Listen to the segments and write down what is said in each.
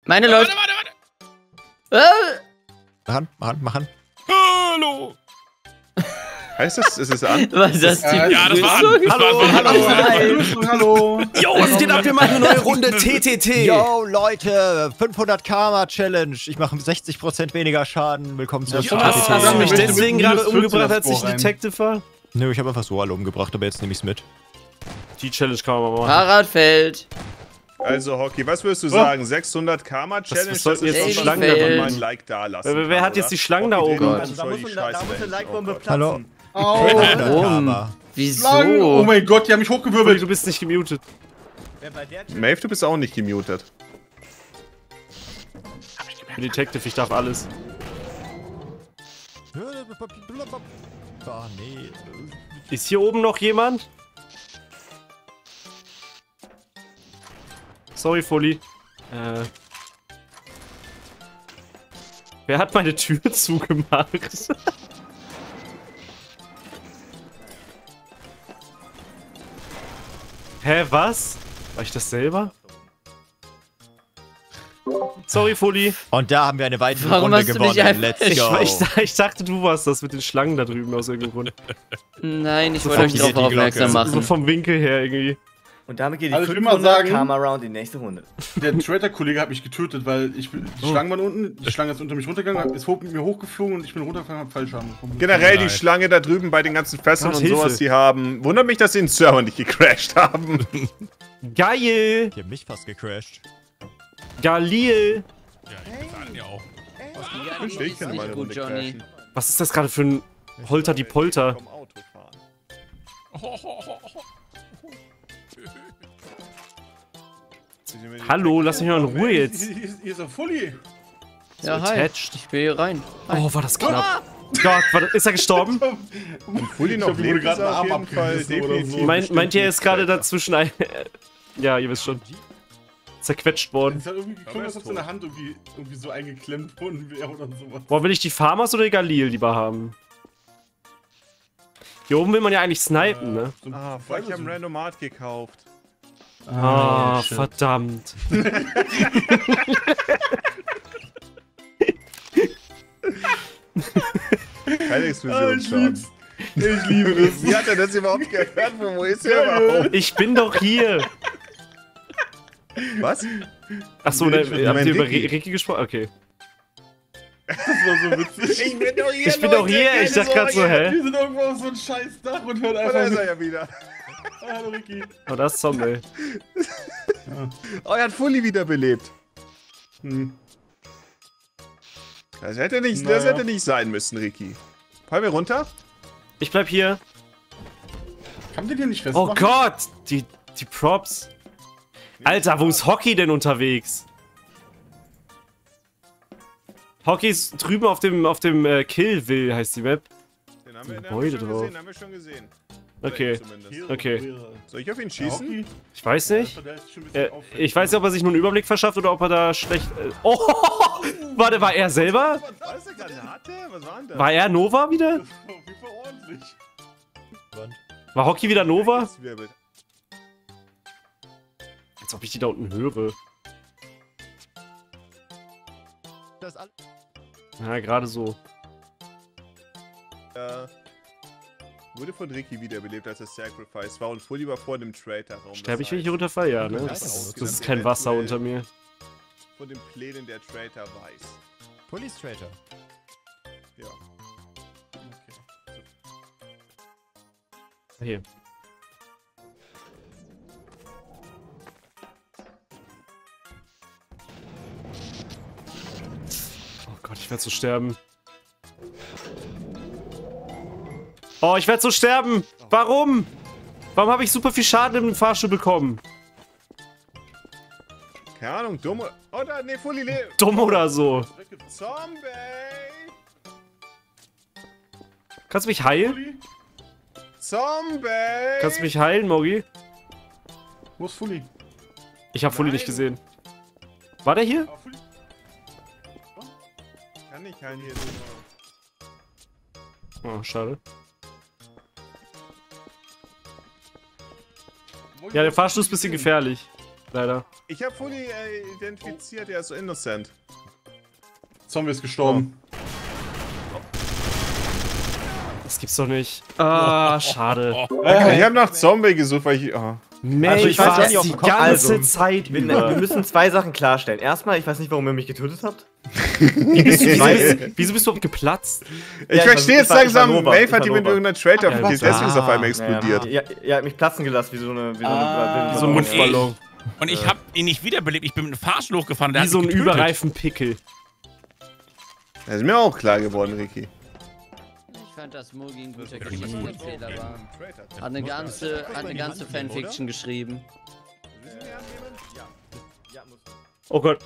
Meine Leute. Machen. Hallo! Heißt das, ist es an? Was ist das? Ja, das war an. Hallo. Jo, was geht ab? Wir machen eine neue Runde TTT. Yo, Leute, 500 Karma Challenge. Ich mache 60% weniger Schaden. Willkommen zu Ja, TTT. hast du mich deswegen gerade umgebracht, als ich Detective war? Nö, ich habe einfach so alle umgebracht, aber jetzt nehme ich's mit. Die Challenge kann man mal machen. Fahrradfeld. Also, Hockey, was würdest du sagen? 600 Karma Challenge? Was sollten jetzt die schon Schlangen mal, da wenn man drin? mal ein Like da lassen. Wer hat jetzt die Schlangen da oben? Also da muss eine Like-Bombe platzen. Hallo? Warum? Wieso? Oh mein Gott, die haben mich hochgewirbelt. Du bist nicht gemutet. Maeve, du bist auch nicht gemutet. Ich bin Detective, ich darf alles. Oh, nee. Ist hier oben noch jemand? Sorry, Fully. Wer hat meine Tür zugemacht? Hä, was? War ich das selber? Sorry, Fully. Und da haben wir eine weitere Warum Runde hast du mich gewonnen. einfach- Let's go. Ich dachte, du warst das mit den Schlangen da drüben aus irgendeinem Grund. Nein, ich So wollte euch funktioniert darauf die Glocke. aufmerksam So machen. vom Winkel her irgendwie. Und damit geht die Also ich will mal 500 sagen- Karma Round in die nächste Runde. Der Traitor-Kollege hat mich getötet, weil die Schlangen waren unten, die Schlange ist unter mich runtergegangen, ist mit mir hochgeflogen und ich bin runtergefallen und hab Fallschaden bekommen. Generell die Schlange da drüben bei den ganzen Fässern Gott, und sowas, Hilfe. die haben. Wundert mich, dass sie den Server nicht gecrashed haben. Geil! Die haben mich fast gecrashed. Galil! Ja, ich bezahle ja auch. Ich wünschte, ich könnte meine gut, Runde Johnny. crashen. Was ist das gerade für ein Holter die Polter? Vom Auto fahren. Hallo, lass mich mal in Ruhe jetzt. Hier ist er Fully. Ja, hi. Attached. Ich bin hier rein. Oh, war das knapp. Gott, ist er gestorben? Fully noch wurde lebt, gerade ist er einen auf Arm jeden Fall abgerissen oder definitiv. so. Meint ihr, er ist gerade dazwischen ein... Ja, ihr wisst schon. Zerquetscht worden. Es hat irgendwie geklungen, als ob seine Hand irgendwie so eingeklemmt worden wäre oder sowas. Boah, will ich die Farmers oder die Galil lieber haben? Hier oben will man ja eigentlich snipen, ne? Ah, fuck, ich hab einen Randomat gekauft. Ah, verdammt. Keine Explosionsschaden. Ich liebe das. Wie hat er das überhaupt gehört? Wo ist er überhaupt? Ich bin doch hier. Was? Achso, ne, habt ihr über Ricky. Ricky gesprochen? Okay. Das war so witzig. Ich bin doch hier, Ich bin doch hier, ich dachte gerade so, hä? Wir sind irgendwo auf so einem scheiß Dach und hören Da einfach ist mit. er ja wieder. Hallo Ricky. Oh, das ist Zombie. Oh, er hat Fully wiederbelebt. Hm. Das hätte nicht, Naja. das hätte nicht sein müssen, Ricky. Fallen wir runter? Ich bleib hier. Kann der dir nicht Oh festmachen? Gott, die Props. Alter, wo ist Hockey denn unterwegs? Hockey ist drüben auf dem Killville, heißt die Map. Den haben wir, Gebäude drauf. haben wir schon gesehen. Okay, Zumindest. okay. Soll ich auf ihn schießen? Hockey? Ich weiß nicht. Der ist schon ein bisschen auffällig. Ich weiß nicht, ob er sich nur einen Überblick verschafft oder ob er da schlecht... Oh, warte, war er selber? Was ist eine Granate? Was war denn das? War er Nova wieder? Das ist auf jeden Fall ordentlich. War Hockey wieder Nova? Zwirbel. Als ob ich die da unten höre. Das all Ja, gerade so. Wurde von Ricky wiederbelebt, als er Sacrifice war und Fully war vor dem Traitor-Raum. Sterbe ich, wenn ich hier runterfall? Ja, ne? Das ist kein Wasser unter mir. Von den Plänen der Traitor weiß. Police Traitor. Ja. Hier. Oh Gott, ich werde so sterben. Oh, ich werde so sterben! Warum? Warum habe ich super viel Schaden im Fahrstuhl bekommen? Keine Ahnung, dumm oder... Oh, da, nee, Fully lebt. Dumm oder so. Zombie! Kannst du mich heilen? Fully? Zombie! Kannst du mich heilen, Mogi? Wo ist Fully? Ich habe Fully nicht gesehen. War der hier? Ah, Fully. Kann ich keinen hier. Oh, schade. Ja, der Fahrstuhl ist ein bisschen gefährlich. Leider. Ich habe Fully identifiziert, er ist so innocent. Zombie ist gestorben. Das gibt's doch nicht. Ah, schade. Ich habe nach Zombie gesucht, weil ich... Oh. Mensch, Also ich weiß war nicht, auf die dem Kopf- ganze also, Zeit Wir über. müssen zwei Sachen klarstellen. Erstmal, ich weiß nicht, warum ihr mich getötet habt. Wieso bist du überhaupt geplatzt? Ich verstehe jetzt langsam, Nova. Maeve hat die mit irgendeiner Traitor Ja, gekillt, deswegen ist auf einmal explodiert. Ja, ihr habt mich platzen gelassen, wie so eine... So ein Luftballon. Und ich hab ihn nicht wiederbelebt. Ich bin mit dem Fahrstuhl hochgefahren. Der Wie hat so ein mich getötet. überreifen Pickel. Das ist mir auch klar geworden, Ricky. Ich fand, dass Mugi ein guter Geschichtserzähler war. Hat eine ganze Fanfiction geschrieben. Oh Gott.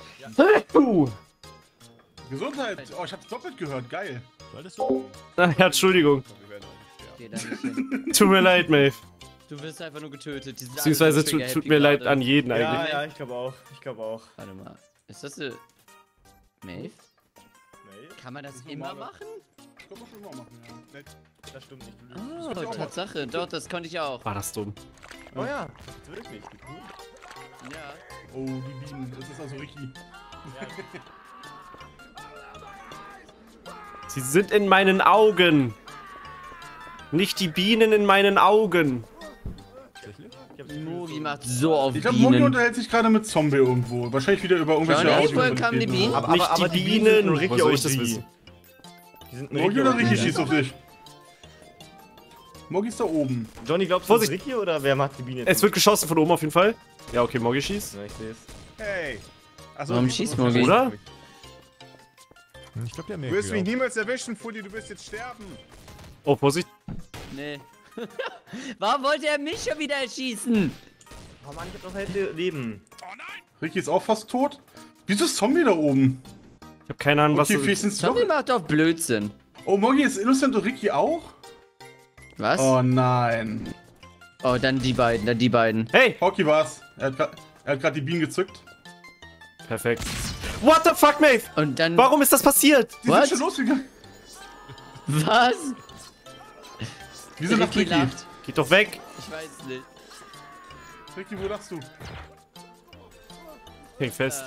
Gesundheit. Oh, ich hab's doppelt gehört. Geil. Solltest du? Ja, Entschuldigung. Geh da nicht hin. Tut mir leid, Maeve. Du wirst einfach nur getötet. Die sind alle Beziehungsweise so mega tut happy mir leid gerade. an jeden eigentlich. Ja, ich glaube auch. Ich glaube auch. Warte mal. Ist das eine... Maeve? Kann man das immer machen? Kann man schon mal machen, ja. Das stimmt nicht. Oh, Tatsache. Doch, das konnte ich auch. War das dumm. Oh ja, wirklich. Ja. Oh, die Bienen. Das ist also Ricky. Sie sind in meinen Augen. Nicht die Bienen in meinen Augen. Mugi macht so auf Ich glaube, Mogi Bienen. unterhält sich gerade mit Zombie irgendwo. Wahrscheinlich wieder über irgendwelche Johnny, Audio- woher kamen die Bienen? Nicht die Bienen. Wo soll ich das wissen? Die sind Mogi oder Ricky schießt auf dich? Mogi ist da oben. Johnny, glaubst du, das ist Vorsicht. Ricky oder wer macht die Biene? Es wird geschossen von oben auf jeden Fall. Ja, okay, Moggy schießt. Ja, ich seh's. Hey. Achso, Warum schießt Mogi? Oder? Ich glaube, der Du mehr wirst mich geglaubt. niemals erwischen, Fully, du wirst jetzt sterben. Oh, Vorsicht. Nee. Warum wollte er mich schon wieder erschießen? Oh Mann, ich hab noch halt Leben. Ricky ist auch fast tot. Wieso ist Zombie da oben? Ich habe keine Ahnung, was Okay, das vielleicht sind's doch. Zombie macht doch Blödsinn. Oh, Mogi ist innocent und Ricky auch? Was? Oh nein. Oh, dann die beiden, Hey! Hockey war's. Er hat gerade die Bienen gezückt. Perfekt. What the fuck, Maeve? Und dann... Warum ist das passiert? Die What? sind schon losgegangen. Was? Wieso lacht Ricky? lacht. Geht doch weg. Ich weiß es nicht. Ricky, wo lachst du? Häng fest.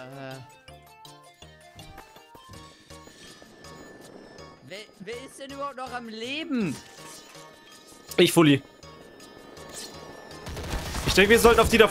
Wer ist denn überhaupt noch am Leben? Ich, Fully. Ich denke, wir sollten auf die da...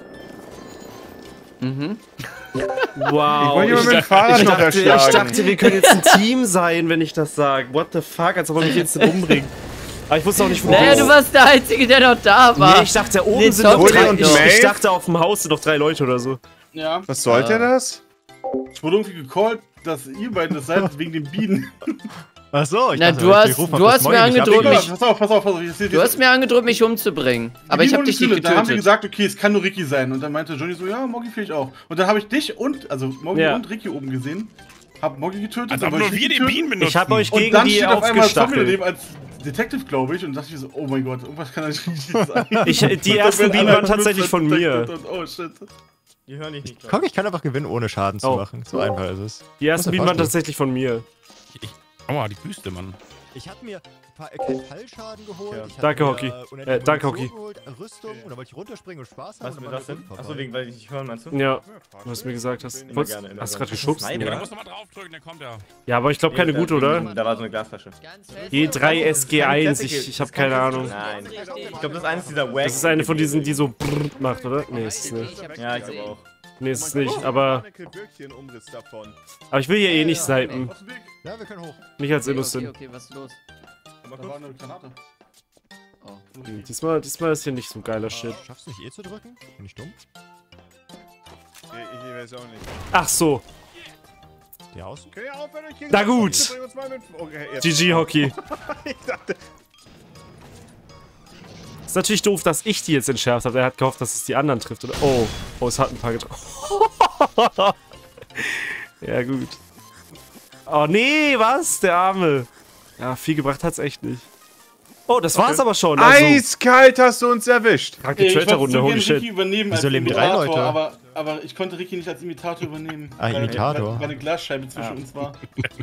Mhm. Wow. Ich wollte jemanden mit dem Fahrrad noch ich erschlagen. dachte, wir können jetzt ein Team sein, wenn ich das sage. What the fuck, als ob er mich jetzt umbringt. Aber ich wusste auch nicht, wo Naja, du warst der Einzige, der noch da war. Nee, ich dachte, da oben Nee, sind noch Zombie drei. und Ich Maeve? dachte, auf dem Haus sind noch 3 Leute oder so. Ja. Was sollte das? Ich wurde irgendwie gecallt, dass ihr beiden das seid wegen den Bienen. Achso, ich Na, dachte, du hast- ich ruf auf du das hast mir Moin, ich hab angedroht, ihn mich- Pass auf, pass auf, pass auf. Du hast mir angedroht, mich umzubringen. Aber ich hab dich nicht Da haben wir getötet. gesagt, okay, es kann nur Ricky sein. Und dann meinte Johnny so, ja, Mogi vielleicht auch. Und dann habe ich dich und, also Mogi Ja. und Ricky oben gesehen. Hab Mogi getötet. Als dann ob wollte nur ich wir Ricky die töten. Bienen benutzen. Ich habe euch Und gegen dann die steht auf einmal Zombie daneben aufgestachelt. als Detective, glaube ich. Und dachte ich so, oh mein Gott, irgendwas kann da nicht richtig sein. Die ersten Bienen waren tatsächlich von mir. Oh shit. Die hören dich nicht. Guck, ich kann einfach gewinnen, ohne Schaden zu Oh. machen. So einfach ist es. Die ersten Was Bienen waren erwartet? tatsächlich von mir. Aua, die Büste, Mann. Ich hab mir keinen Fallschaden geholt. Ja. Ich hab Danke, mir, Hockey. unendliche Danke, Munition Hockey. geholt, Rüstung, und dann wollte ich runterspringen und Spaß haben. Was und mit dann was war denn? der Grund Achso, vorbei. wegen, weil ich nicht hören, meinst du? Ja, was du mir gesagt hast. Immer Wolltest- gerne, immer Hast du gerne. gerade geschubst? Nein, Ja, oder? da musst du mal draufdrücken, dann kommt er. Ja, aber ich glaube keine gute, oder? Da war so eine Glasflasche. Ganz fest. G3 SG1, Classic, ich habe keine Ahnung. Nein. Richtig. Ich glaube, das ist eines dieser Wack. Das ist eine von diesen, die so brrrt macht, oder? Nee, ist es nicht. Ja, ich glaube auch. Nee, ist es nicht, aber Wirklich ein Umriss davon. ich will hier eh nicht snipen. Aus dem Weg. Ja, wir können hoch. Nicht als Okay, Innocent. okay, was ist los? Da war eine Granate. Diesmal ist hier nicht so geiler Shit. Schaffst du nicht eh zu drücken? Bin ich dumm? Ich weiß auch nicht. Ach so, Die außen? Okay, aufhören, euch gegen Na gut. zu bringen, uns mal mit- Okay, jetzt. GG Hockey. Ich dachte, Ist natürlich doof, dass ich die jetzt entschärft habe. Er hat gehofft, dass es die anderen trifft, oder? Oh, es hat ein paar getroffen. Ja, gut. Oh, nee, was? Der Arme. Ja, viel gebracht hat's echt nicht. Oh, das war's aber schon. Also, eiskalt hast du uns erwischt. kranke Traitor-Runde, holy shit. Ricky übernehmen Wieso als leben 3 Imitator, Leute? aber ich konnte Ricky nicht als Imitator übernehmen. Ah, weil- Imitator. Weil eine Glasscheibe zwischen uns war.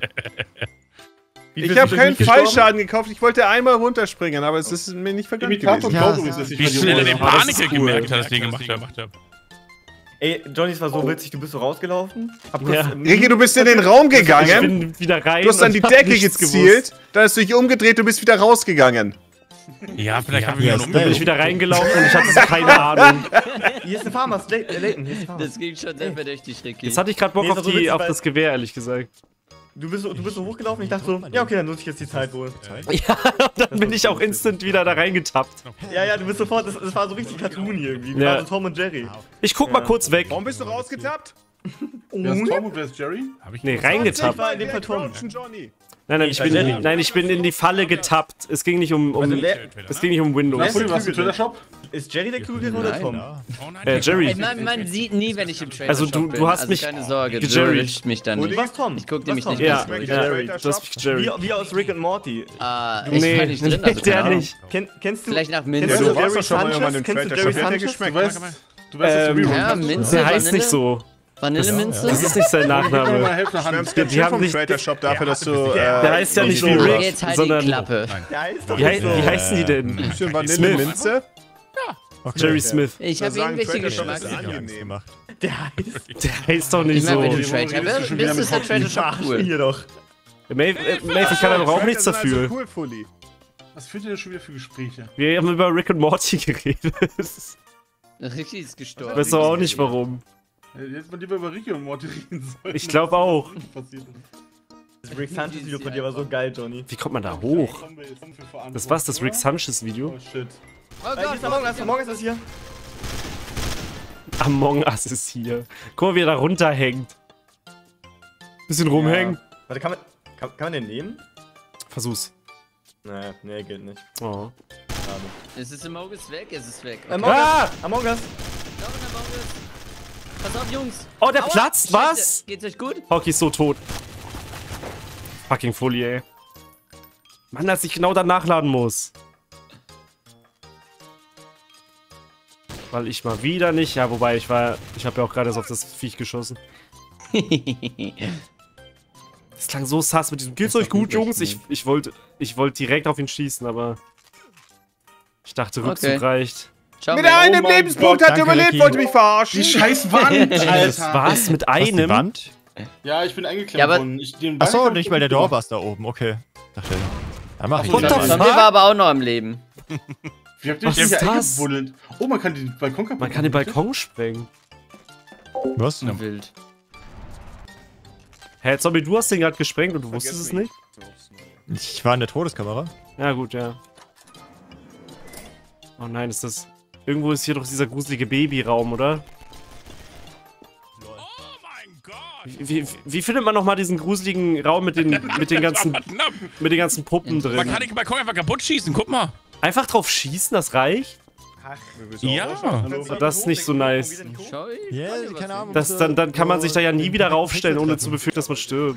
Ich habe keinen Fallschaden gekauft, ich wollte einmal runterspringen, aber es ist mir nicht vergangen Imitator gewesen. glaubt übrigens, dass ich Wie bei dir schnell er war. den Ah, das ist Paniker cool. gemerkt hat, dass ich den gemacht habe. Ey, Johnny, es war so witzig, du bist so rausgelaufen. Ja. Ricky, du bist in den Raum Ich gegangen. bin wieder rein. Du hast an die und hab Decke nichts gezielt. Dann hast du dich umgedreht, du bist wieder rausgegangen. Ja, vielleicht haben wir ja, wieder Dann bin ich wieder reingelaufen und ich hatte keine Ahnung. Hier ist eine Farmers, Layton, hier ist eine Farmers. Das ging schon sehr verdächtig, Ricky. Jetzt hatte ich gerade Bock Nee, ist auf, doch so witzig, auf weil- das Gewehr, ehrlich gesagt. Du bist so hochgelaufen, ich dachte so, ja okay, dann nutze ich jetzt die Zeit wohl. Ja, und dann bin ich auch instant wieder da reingetappt. Ja, du bist sofort, das war so richtig Cartoon irgendwie. Wir Ja. waren so Tom und Jerry. Ich guck mal kurz weg. Warum bist du rausgetappt? Wer ist Tom und wer ist Jerry? Nee, reingetappt. war in dem Fall Tom. Johnny. Nein, ich bin in die Falle getappt. Es ging nicht um Also, es ging nicht um Windows. Fully, was im Twitter-Shop? ist Jerry der Kluge oder Tom? Oh nein, Jerry. Ey, man sieht nie, wenn ich im Trailer Also, bin. du hast mich keine Sorge, du gejerryt. erwischt mich dann Du nicht. warst Tom. Ich guck Du nämlich warst nicht Tom. Ja, ganz durch. ja, du hast mich gejerryt. Wie aus Rick und Morty. Ah, ich Nee, war nicht drin, also der keine Ahnung. nicht. Kennst du? Vielleicht nach Kennst Minze. du du warst Jerry doch schon mal irgendwann im Sanchez? Kennst du Trailer Jerry Shop. Hat der Sanchez? geschmeckt? Du weißt das Rerun. Ja, kannst du? Minze, Der heißt Vanille. nicht so. Vanilleminze? Das ist nicht sein Mal Nachname. helfen nach Hand. Gibt Die haben vom sich- Trader Shop dafür, dass du. Der heißt ja nicht wie Rick, Rick, jetzt halt die sondern... Klappe. Der heißt doch Wie, nicht so. wie heißen die denn? Bisschen Vanilleminze. Jerry Smith. Ich habe Sagen, irgendwelche Trader Shop ist Geschmacksrichtungen. angenehm gemacht. Der heißt. Der heißt doch nicht Ich meine, wenn du so. Trader bist, ist der Trader Shop cool. Hier doch. Maeve, ich kann da doch auch Trader nichts sind also dafür. Cool, Fully. Was führt ihr denn schon wieder für Gespräche? Wir haben über Rick und Morty geredet. Ricky ist Ich gestorben. weiß doch auch nicht warum. Jetzt mal lieber über Ricky und Morty reden sollen. Ich glaube auch. Was passiert ist. Das Rick Sanchez Video von dir war so geil, Johnny. Wie kommt man da hoch? Jetzt haben wir für Verantwortung, Das war's, das Rick oder? Sanchez Video. Oh shit. Oh Hier Gott, ist Among Us ist hier. Among Us ist hier. Guck mal, wie er da runterhängt. Bisschen rumhängen. Warte, kann man den nehmen? Versuch's. Nee, geht nicht. Oh. es ist im Auge weg, es ist weg. Among Ah! Us! Among Us! Pass auf, Jungs. Oh, der Aua, platzt, Scheiße. was? Geht's euch gut? Hockey ist so tot. Fucking Folie, ey. Mann, dass ich genau da nachladen muss. Weil ich mal wieder nicht... Ja, wobei, ich habe ja auch gerade so auf das Viech geschossen. Das klang so sass mit diesem... Geht's euch gut, Jungs? Ich wollte direkt auf ihn schießen, aber... Ich dachte, Rückzug Okay. reicht. Ciao, Mit Mate. einem mein Lebenspunkt Gott, hat er danke, überlebt, Ricky. wollte mich verarschen. Die scheiß Wand, Alter. Was? Mit Was, die einem? Wand? Ja, ich bin eingeklemmt Ja, aber- worden. Achso, nicht, weil der Door war da oben. Okay. Dachte, da mach ich What den the rein. fuck? Zombie war aber auch noch am Leben. Wie habt ihr Was dich ist hier das? eingebuddelt? Oh, man kann den Balkon kaputt Man kann den Balkon sprengen. Was? Wild. Hä, Zombie, du hast den gerade gesprengt und du wusstest es nicht? Ich war in der Todeskamera. Ja, gut, ja. Oh nein, ist das... Irgendwo ist hier doch dieser gruselige Babyraum, oder? Oh mein Gott. Wie findet man nochmal diesen gruseligen Raum mit den ganzen Knapp. Puppen Man drin? kann den Balkon einfach kaputt schießen, guck mal. Einfach drauf schießen, das reicht? Ja. Das ist nicht so nice. Schau, Ja, keine Ahnung. Dann kann man sich da ja nie wieder raufstellen, ohne zu befürchten, dass man stirbt.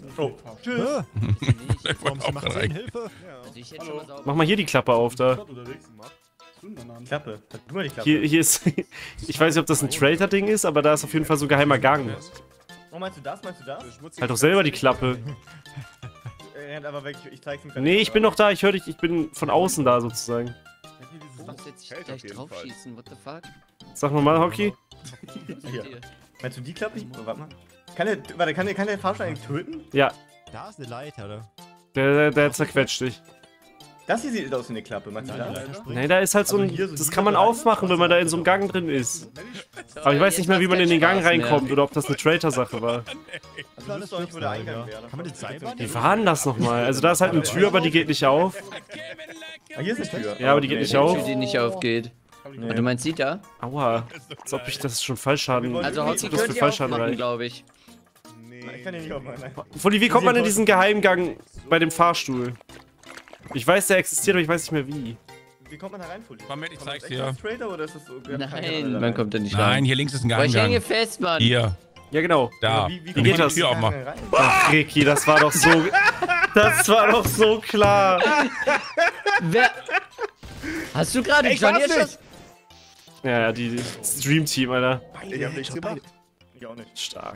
Warum sie macht Sinn? Hilfe? Ich hätte schon mal sauber. Mach mal hier die Klappe auf, da. Klappe. Du mal die Klappe. Hier ist... Ich weiß nicht, ob das ein Traitor-Ding ist, aber da ist auf jeden Fall so ein geheimer Gang. Oh, meinst du das? Halt doch selber die Klappe. Er rennt aber weg, ich zeig's ihm gleich. Nee, ich bin noch da, ich höre dich, ich bin von außen da sozusagen. Ich muss jetzt Fällt gleich auf jeden drauf Fall. schießen, what the fuck? Sag nochmal, Hockey. Hier. Meinst du die Klappe? Oh, warte mal. Kann der Fahrstuhl eigentlich töten? Ja, Da ist eine Leiter, oder? der zerquetscht dich. Das hier sieht aus wie eine Klappe, meinst du das? Nee, da ist halt so Also ein... hier so Das die kann man Leiter? aufmachen, wenn man da in so einem Gang drin ist. Aber ich weiß nicht mehr, wie man in den Gang reinkommt oder ob das eine Traitor-Sache war. Also du wusstest doch nicht, wo der Eingang wäre. Kann man den Seilbahn? Wie war denn das nochmal? Also da ist halt eine Tür, aber die geht nicht auf. Ah, hier ist eine Tür. Ja, aber die geht nicht auf. Tür, die nicht aufgeht. Nee. Du meinst die da? Aua. Als ob ich das schon Fallschaden... Also als Hockey ob das für könnt ihr Fallschaden aufmachen, reicht. glaube ich. Ich kann den nicht aufmachen. Nein. Fully, wie kommt man in diesen Geheimgang bei dem Fahrstuhl? Ich weiß, der existiert, aber ich weiß nicht mehr wie. Wie kommt man da rein, Fully? Moment, ich Kommt man zeig's extra dir. als Traitor oder ist das so? Nein, man kommt da nicht Nein, rein. hier links ist ein Aber ich hänge Geheimgang. fest, Mann. Hier, Ja, genau. da. Wie Wie kommt geht man die in Tür den aufmachen? Gang rein? Ach, Ricky, das war doch so... Das war doch so klar. Wer... Hast du gerade Johnny war's erschossen? Ja, die Stream-Team, Alter. Ich hab nichts gemacht. Ich auch nicht. Stark.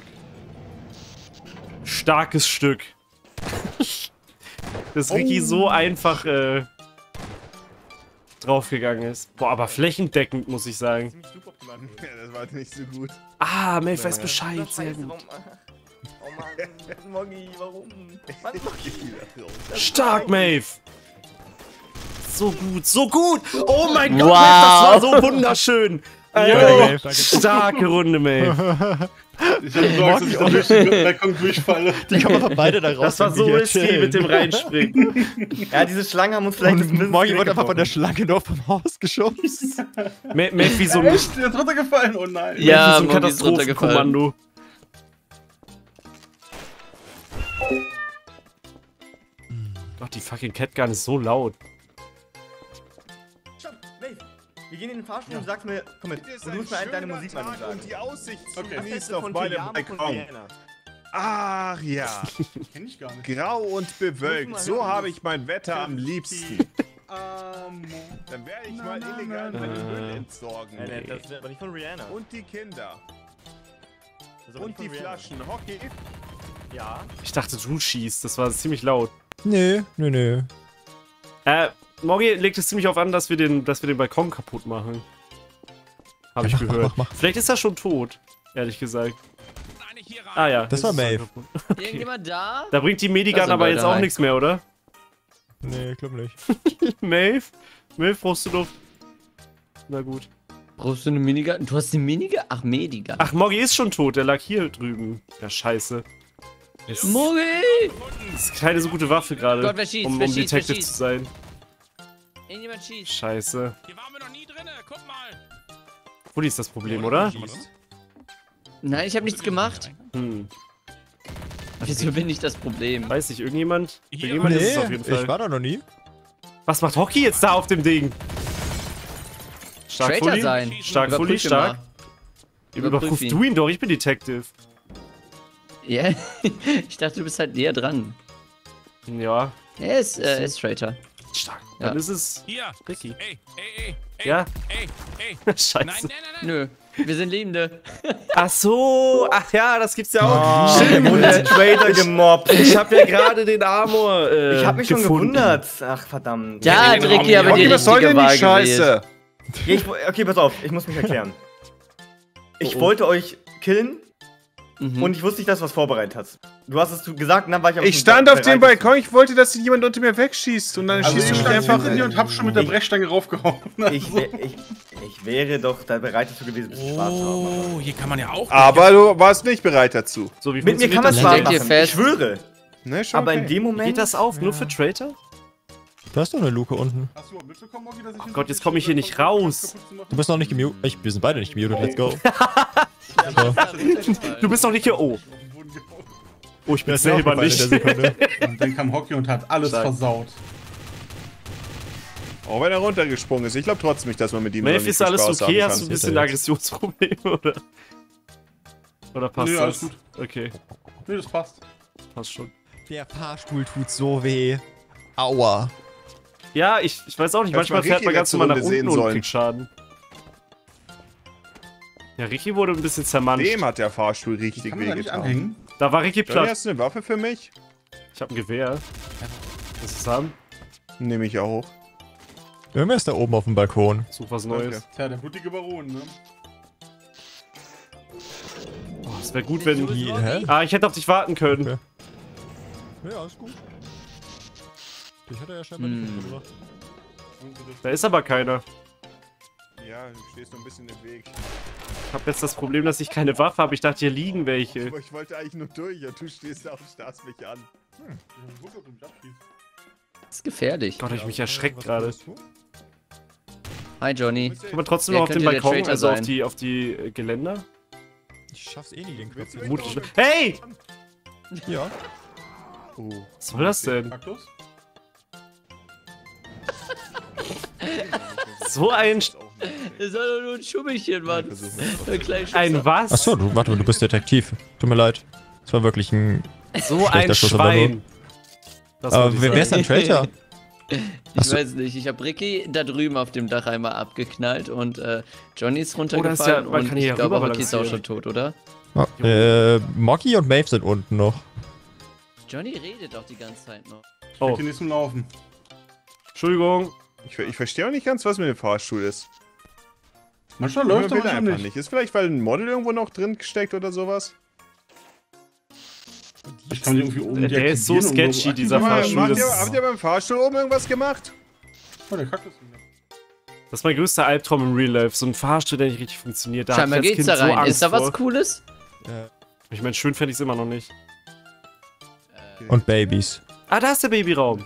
Starkes Stück. Dass Ricky so einfach draufgegangen ist. Boah, aber flächendeckend, muss ich sagen. Ziemlich suboptimal Mann, ja, das war nicht so gut. Ah, Maeve weiß Bescheid, sehr Scheiße, gut. Oh Mann, Moggi, warum? Mann, Moggi. Stark, Maeve! So gut, so gut! Oh mein Gott, Wow. Maeve, das war so wunderschön! Maeve, danke. Starke Runde, Maeve. Ich hab Sorge, dass ich da durch den Balkon durchfalle. Die kommen einfach beide da raus. Das war und so hier risky chillen. mit dem Reinspringen. Ja, diese Schlangen haben uns vielleicht Und Morgi wird einfach von der Schlange nur vom Haus geschubst. Maeve wie so ein, Echt? Der ist runtergefallen? Oh nein. Ja, wie so ein Moggi ist runtergefallen. Katastrophenkommando. Gott, die fucking Catgun ist so laut. Stopp, Maeve. Wir gehen in den Fahrstuhl und du sagst mir, komm mit, und du musst mir deine Musikmeinung sagen. Und die Aussicht zu Okay. genießen auf Von meinem Tejamo und Balkon. Rihanna. Ach ja, Kenn ich gar nicht. grau und bewölkt. Muss man So hören. habe ich mein Wetter am liebsten. Dann werde ich mal illegal meinen Müll entsorgen. Das ist aber nicht von Rihanna. Und die Kinder. Das ist aber Und nicht die von Rihanna. Flaschen. Hockey. Ja. Ich dachte, du schießt. Das war ziemlich laut. Nö. Morgi legt es ziemlich auf an, dass wir den Balkon kaputt machen. Habe ich Ja, gehört. mach. Vielleicht ist er schon tot, ehrlich gesagt. Nein, nicht hier rein. Ah ja. Das war ist schon Maeve. kaputt. Irgendjemand da? Da bringt die Da Medigun sind aber Leute jetzt auch rein. nichts mehr, oder? Nee, ich glaub nicht. Maeve? Maeve, brauchst du Luft? Na gut. Brauchst du eine Minigun? Du hast eine Minigun? Ach, Medigun. Ach, Morgi ist schon tot. Der lag hier drüben. Ja, scheiße. Moggi! Das ist keine so gute Waffe gerade, Gott, wer schießt? um Wer schießt? Detective Wer schießt? zu sein. Irgendjemand schießt. Scheiße. Hier waren wir noch nie drinne. Guck mal. Fully ist das Problem, oder? Nein, ich habe nichts gemacht. Hm. Wieso bin ich das Problem? Weiß nicht, irgendjemand? Hier Irgendjemand war- ist es auf jeden Fall. ich war da noch nie. Was macht Hockey jetzt da auf dem Ding? Stark, Traitor Fully? sein. Stark, Fully, Überprüf ihn stark. mal. Überprüf ihn. du ihn doch, ich bin Detective. Ja, ich dachte, du bist halt näher dran. Ja, Er ist Traitor. stark. Ja. Dann ist es Hier. Ricky. Ey. Ja? Ey. Scheiße. Nein. Nö, wir sind Liebende. Ach so, ach ja, das gibt's ja auch. Und der Trader gemobbt. Ich habe ja gerade den Armor Ich hab mich schon gefunden. gewundert. Ach, verdammt. Ja, hat Ricky aber die Hockey, was soll richtige denn die Wahl gewählt. Scheiße? Okay, pass auf, ich muss mich erklären. Ich wollte euch killen und ich wusste nicht, dass du was vorbereitet hast. Du hast es gesagt und dann war ich aber Ich schon stand auf dem bereit dazu. Balkon, ich wollte, dass jemand unter mir wegschießt. Und dann Also schießt ich du mich stand einfach hinter dir und hab schon mit der Brechstange raufgehauen. Ich wäre doch da bereit dazu gewesen, ein bisschen Spaß zu haben. Oh, hier kann man ja auch. Aber du warst nicht bereit dazu. So, wie Mit mir funktioniert kann man das? Spaß Legt ihr machen, fest? ich schwöre. Ne, schon Aber okay. in dem Moment... Geht das auf? Nur für Traitor? Da ist doch eine Luke unten. Hast du mitbekommen, Moggi, dass ich Ach Gott, jetzt komme ich hier nicht raus. Du bist noch nicht gemutet. Wir sind beide nicht gemutet, let's go. Du bist doch nicht hier. Oh, oh, ich bin selber nicht. Und dann kam Hockey und hat alles Stark. versaut. Auch wenn er runtergesprungen ist. Ich glaube trotzdem nicht, dass man mit ihm Maeve, so ist alles Spaß okay? haben Hast du ein kann. bisschen Aggressionsprobleme, oder? Oder passt Nö, das? alles gut. Okay, Nee, das passt. passt schon. Der Fahrstuhl tut so weh. Aua. Ja, ich weiß auch nicht. Hättest Manchmal mal fährt Ricky man ganz letzte normal nach Runde sehen unten und sollen. kriegt Schaden. Ja, Ricky wurde ein bisschen zermanscht. Dem hat der Fahrstuhl richtig Kann man da nicht wehgetan. anhängen? Da war Ricky Johnny, platt. hast du eine Waffe für mich? Ich hab ein Gewehr. Willst du es haben? Nehme ich auch. Irgendwer ist da oben auf dem Balkon. Such was Neues. Okay. Tja, der blutige Baron, ne? Oh, es wäre gut, wenn... Hä? Ah, ich hätte auf dich warten können. Okay. Ja, ist gut. Ich hatte ja scheinbar nicht mitgebracht. Da ist aber keiner. Ja, du stehst noch ein bisschen im Weg. Ich hab jetzt das Problem, dass ich keine Waffe habe. Ich dachte, hier liegen welche. Aber ich wollte eigentlich nur durch und du stehst auf, starrst mich an. Das ist gefährlich. Gott, hab ich mich erschreckt gerade. Hi, Johnny. Kann man trotzdem Wer noch auf den könnte der Balkon, Traitor also sein? auf die Geländer? Ich schaff's eh nie, den Knopf. Vermutlich. Hey! Ja. Oh. Was soll das denn? Kaktus? So ein... Das soll doch nur ein Schummelchen, Mann. Ein kleines Ein was? Achso, du bist Detektiv. Tut mir leid. Das war wirklich ein... So ein Schlechter Schuss, aber Schwein. Das Aber wollte ich wer ist sagen. denn Traitor? Ich Achso. weiß nicht, ich habe Ricky da drüben auf dem Dach einmal abgeknallt und Johnny ist Oh, runtergefallen das ist ja- man und kann hier ich glaube, rüber Ricky ist auch balancieren. schon tot, oder? Moggi und Maeve sind unten noch. Johnny redet doch die ganze Zeit noch. Oh, Die nächsten Laufen. Entschuldigung. Ich verstehe auch nicht ganz, was mit dem Fahrstuhl ist. Manchmal läuft will er einfach manchmal nicht. Ist vielleicht, weil ein Model irgendwo noch drin steckt oder sowas? Ich kann die irgendwie oben Der ist so deaktivieren und sketchy, so dieser aktivieren. Fahrstuhl. Habt ihr beim Fahrstuhl oben irgendwas gemacht? Oh, der Kaktus wieder. Das ist mein größter Albtraum im Real Life. So ein Fahrstuhl, der nicht richtig funktioniert. Da Scheinbar hatte ich als geht's da Kind rein. So Ist da Angst was Cooles? Ich meine, schön fände ich es immer noch nicht. Und Babys. Ah, da ist der Babyraum.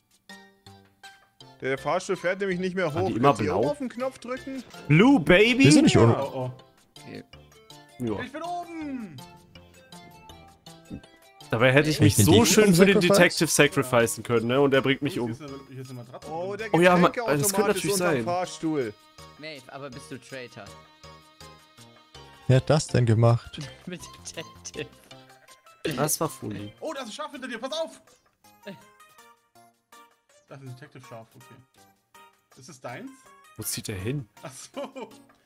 Der Fahrstuhl fährt nämlich nicht mehr hoch. die immer Könnt ihr blau? oben auf den Knopf drücken? Blue Baby? Wir sind nicht ohne. Oh, Ja. Ich bin oben! Dabei hätte ich mich den so Deacon schön für den sacrifice? Detective sacrificen können, ne? Und er bringt mich um. Hier ist eine Matratze. Oh, der Oh ja, Getränkeautomat das könnte natürlich ist unterm sein. Fahrstuhl. Maeve, aber bist du Traitor? Wer hat das denn gemacht? Mit Detective. Das war Fuli. Oh, da ist ein Schaf hinter dir, pass auf! Das ist ein Detective-Schaf, okay. Ist es deins? Wo zieht er hin? Achso.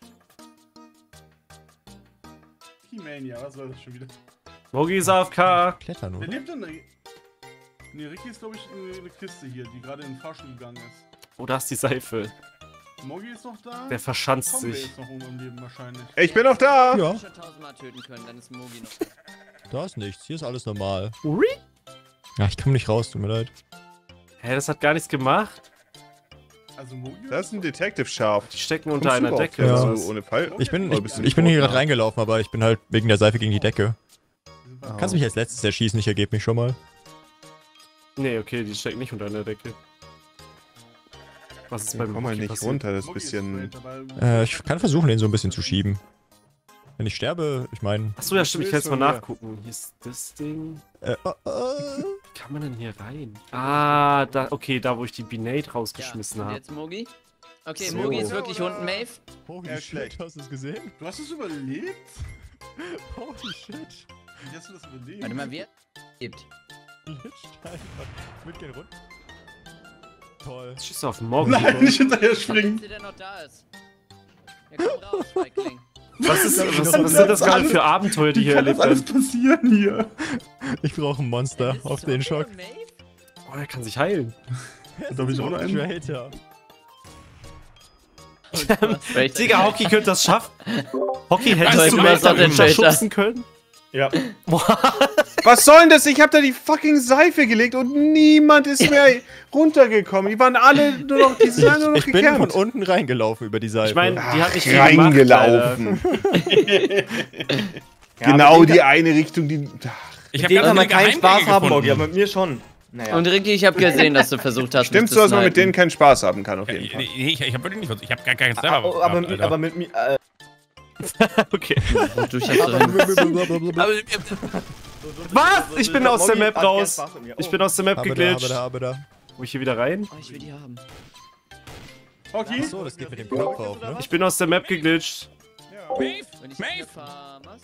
He-Mania, was war das schon wieder? Mogi ist AFK. Klettern, Wer oder? lebt denn da? Ne, Ricky ist, glaube ich, eine Kiste hier, die gerade in den Fahrstuhl gegangen ist. Oh, da ist die Seife. Mogi ist noch da. Der verschanzt Zombie sich. ist noch oben im Leben wahrscheinlich. Ich bin noch da! Ja, Ich schon 1000-mal töten können, dann ist Mogi noch. da ist nichts. Hier ist alles normal. Uri? Ja, ich komme nicht raus, tut mir leid. Hä, das hat gar nichts gemacht. Also Mogi Das ist ein Detective-Schaf. Die stecken Kommst unter du einer überhaupt Decke. Ja. oder so was? ohne Fall? Ich bin Oder bist du hier nicht gerade tot? reingelaufen, aber ich bin halt wegen der Seife gegen die Decke. Oh. Kannst mich als letztes erschießen, ich ergebe mich schon mal. Nee, okay, die stecken nicht unter einer Decke. Was ist Ich beim komm mal Mogi nicht passiert? runter, das ist ein Mogi ist bisschen... straight, aber- Ich kann versuchen, den so ein bisschen zu schieben. Wenn ich sterbe, ich meine... Achso, ja stimmt, ich kann jetzt mal Willst du mir? nachgucken. Hier ist das Ding. Äh, Wie kann man denn hier rein? Ah, da, okay, da wo ich die Binate rausgeschmissen Und habe. jetzt Mogi? Okay, So. Mogi ist wirklich unten, Maeve. Holy Ja, schlecht. hast du es gesehen? Du hast es überlebt? Holy shit. Wie hast du das überlebt? Warte mal, wer lebt? Mitgehen runter. Toll. Schießt du auf Mogi? Nein, nicht hinterher springen! Wer der noch da ist? Ja, komm raus, Feigling. Was sind das gerade für Abenteuer, die Wie hier kann das erlebt alles werden? passieren hier? Ich brauche ein Monster auf den Schock. Oh, er kann sich heilen. Da bin ich auch noch einen. Traitor. Digga, Hockey könnte das schaffen. Hockey, hättest Also, du ich mal mach doch den Traitor. schubsen können? Ja. Was soll denn das? Ich hab da die fucking Seife gelegt und niemand ist mehr runtergekommen. Die waren alle nur noch, die sind nur noch Ich bin von gecampt. unten reingelaufen über die Seife. Ich meine, die hat nicht viel Reingelaufen. Genau die eine Richtung, die... Ich Mit dem ganz kann man viele keinen Spaß Geheimgänge haben, Mogi, gefunden. aber mit mir schon. Naja. Und Ricky, ich habe gesehen, dass du versucht hast, Stimmt's mich so, zu dass man mit denen snipen. keinen Spaß haben kann, auf jeden Fall. Nee, ich hab wirklich nicht, ich hab gar keinen Server. aber mit mir. Okay. Du schaffst doch hin. Was? Ich bin aus der Mogi Map hat gern raus. Spaß mit mir. Ich bin aus der Map geglitscht. Aber da. Wo ich hier wieder rein? Oh, ich will die haben. Okay. Achso, das geht mit dem Knopf auf, ne? Ich bin aus der Map geglitscht. Maeve, Wenn ich Maeve, Farmers.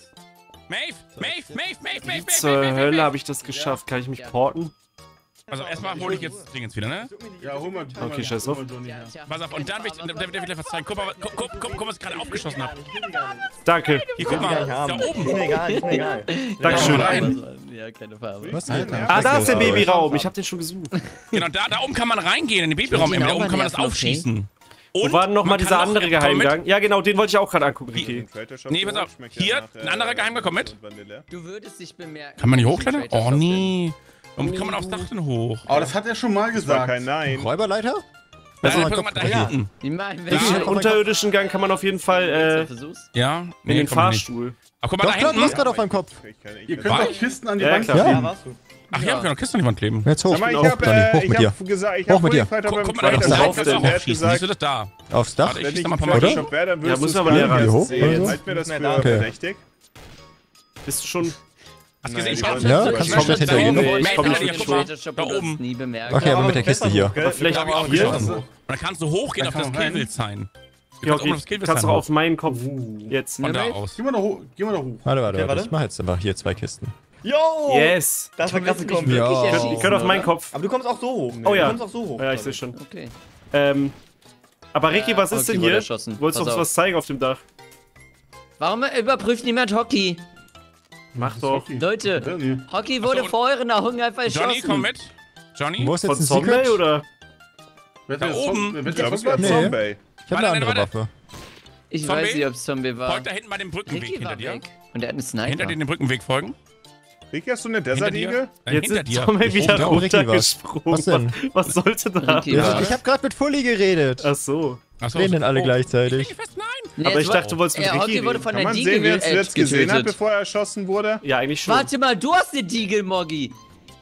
Maeve. Wie zur Hölle habe ich das geschafft? Kann ich mich porten? Also erstmal hole ich jetzt Dingens wieder, ne? Ja, hol mal. Okay, scheiß drauf. Tja. Pass auf, und dann will ich dir was zeigen. Guck mal, was ich gerade aufgeschossen habe. Danke. Hier, guck mal, da Ist oben. mir egal, ist mir egal. Dankeschön. Ja, keine Farbe. Was? Ah, da ist der Babyraum. Ich habe den schon gesucht. Genau, da oben kann man reingehen, in den Babyraum. Da oben kann man das aufschießen. Wo war denn nochmal man dieser kann andere noch- komm mit. Geheimgang? Ja, genau, den wollte ich auch gerade angucken, Ricky. Nee, pass auf. Hier, ein anderer Geheimgang, komm mit. Du würdest dich bemerken. Kann man nicht dass ich hochklettern? Traitor Oh bin. nee. Warum kann man aufs Dach denn hoch? Aber das hat er schon mal Das war gesagt. kein Nein. Räuberleiter? Da mal ist da Kopf- hinten. Die meinen, Da. wenn Den unterirdischen Gang kann man auf jeden Fall versuchst. Ja? in den komm nicht. Fahrstuhl. Ach, guck mal Doch, da klar, du warst hinten. gerade auf meinem Kopf. Ihr könnt Was? auch Kisten an die Ja, Wand klar. kleben. Ja, warst du. Ach ja, wir können noch Kisten an die Wand kleben. Jetzt hoch, Sag mal, hoch, Johnny, hoch mit dir. Gesagt, ich Hoch hab mit dir. vorhin Freitag Guck beim mal, da hinten Traitor drauf, gesagt, denn. der hat Siehst gesagt, du das da? Aufs Dach? Warte, ich wenn schieß ich da mal ein ein paar Mal Photoshop wäre, dann Ja, würdest muss du es aber gar näher nicht ran. erst Hoch, sehen. oder so? Halt mir das für Ist mir da. Okay. verdächtig. Bist du schon... Hast du gesehen? Nein, Schau, ich Ja, weiß kannst du nicht. komplett hintergehen? Nee, ich komm nicht Hier, mit guck dir. mal. Da Da oben. nie bemerkt. Okay, aber mit der Kiste hier. Aber vielleicht Da hab ich auch hier? geschossen. Und dann kannst du hochgehen auf Da das kann man rein. Killbild-Sign. Du Ja, kannst oben okay. auf das Killbild Kannst du sein. auf meinen Kopf. Jetzt. Von da Maeve? aus. Geh mal da hoch. Warte, Okay, warte. ich mach jetzt einfach hier 2 Kisten. Yo! Yes. Das war krasse Kombi. Ja. Ihr könnt auf meinen Kopf. Aber du kommst auch so hoch. Oh ja. Du kommst auch so hoch. Ja, ich sehe schon. Okay. Aber Ricky, was ist Hockey denn wurde hier? erschossen. Wolltest du Pass uns auf. was zeigen auf dem Dach? Warum überprüft niemand Hockey? Mach doch. Leute, Hockey wurde und- vor euren Augen einfach erschossen. Johnny, komm mit. Johnny? Wo ist Von jetzt ein Zombie Secret? oder? Da oben. Ich glaube, es war Nee. Zombie. Ich hab eine Warte, andere warte. Waffe. Ich Zombie? weiß nicht, ob es Zombie war. Folgt da hinten mal dem Brückenweg Ricky hinter war dir. weg. Und er hat einen Sniper. Hinter dir den Brückenweg folgen. Ricky, hast du eine Hinter Desert dir. Eagle? Jetzt Hinter ist dir. Zombie wieder oben drauf. Ricky, runtergesprungen. was denn? Was sollte da? Ricky Ja, war- ich habe gerade mit Fully geredet. Ach so. Achso, Reden denn alle gleichzeitig? Fest, nein. Nee, Aber es ich war- dachte, du wolltest mit Ricky Hockey wurde reden. von Kann der man sehen, wer es Deagle jetzt gesehen hat, getötet. bevor er erschossen wurde? Ja, eigentlich schon. Warte mal, du hast eine Deagle, Moggi.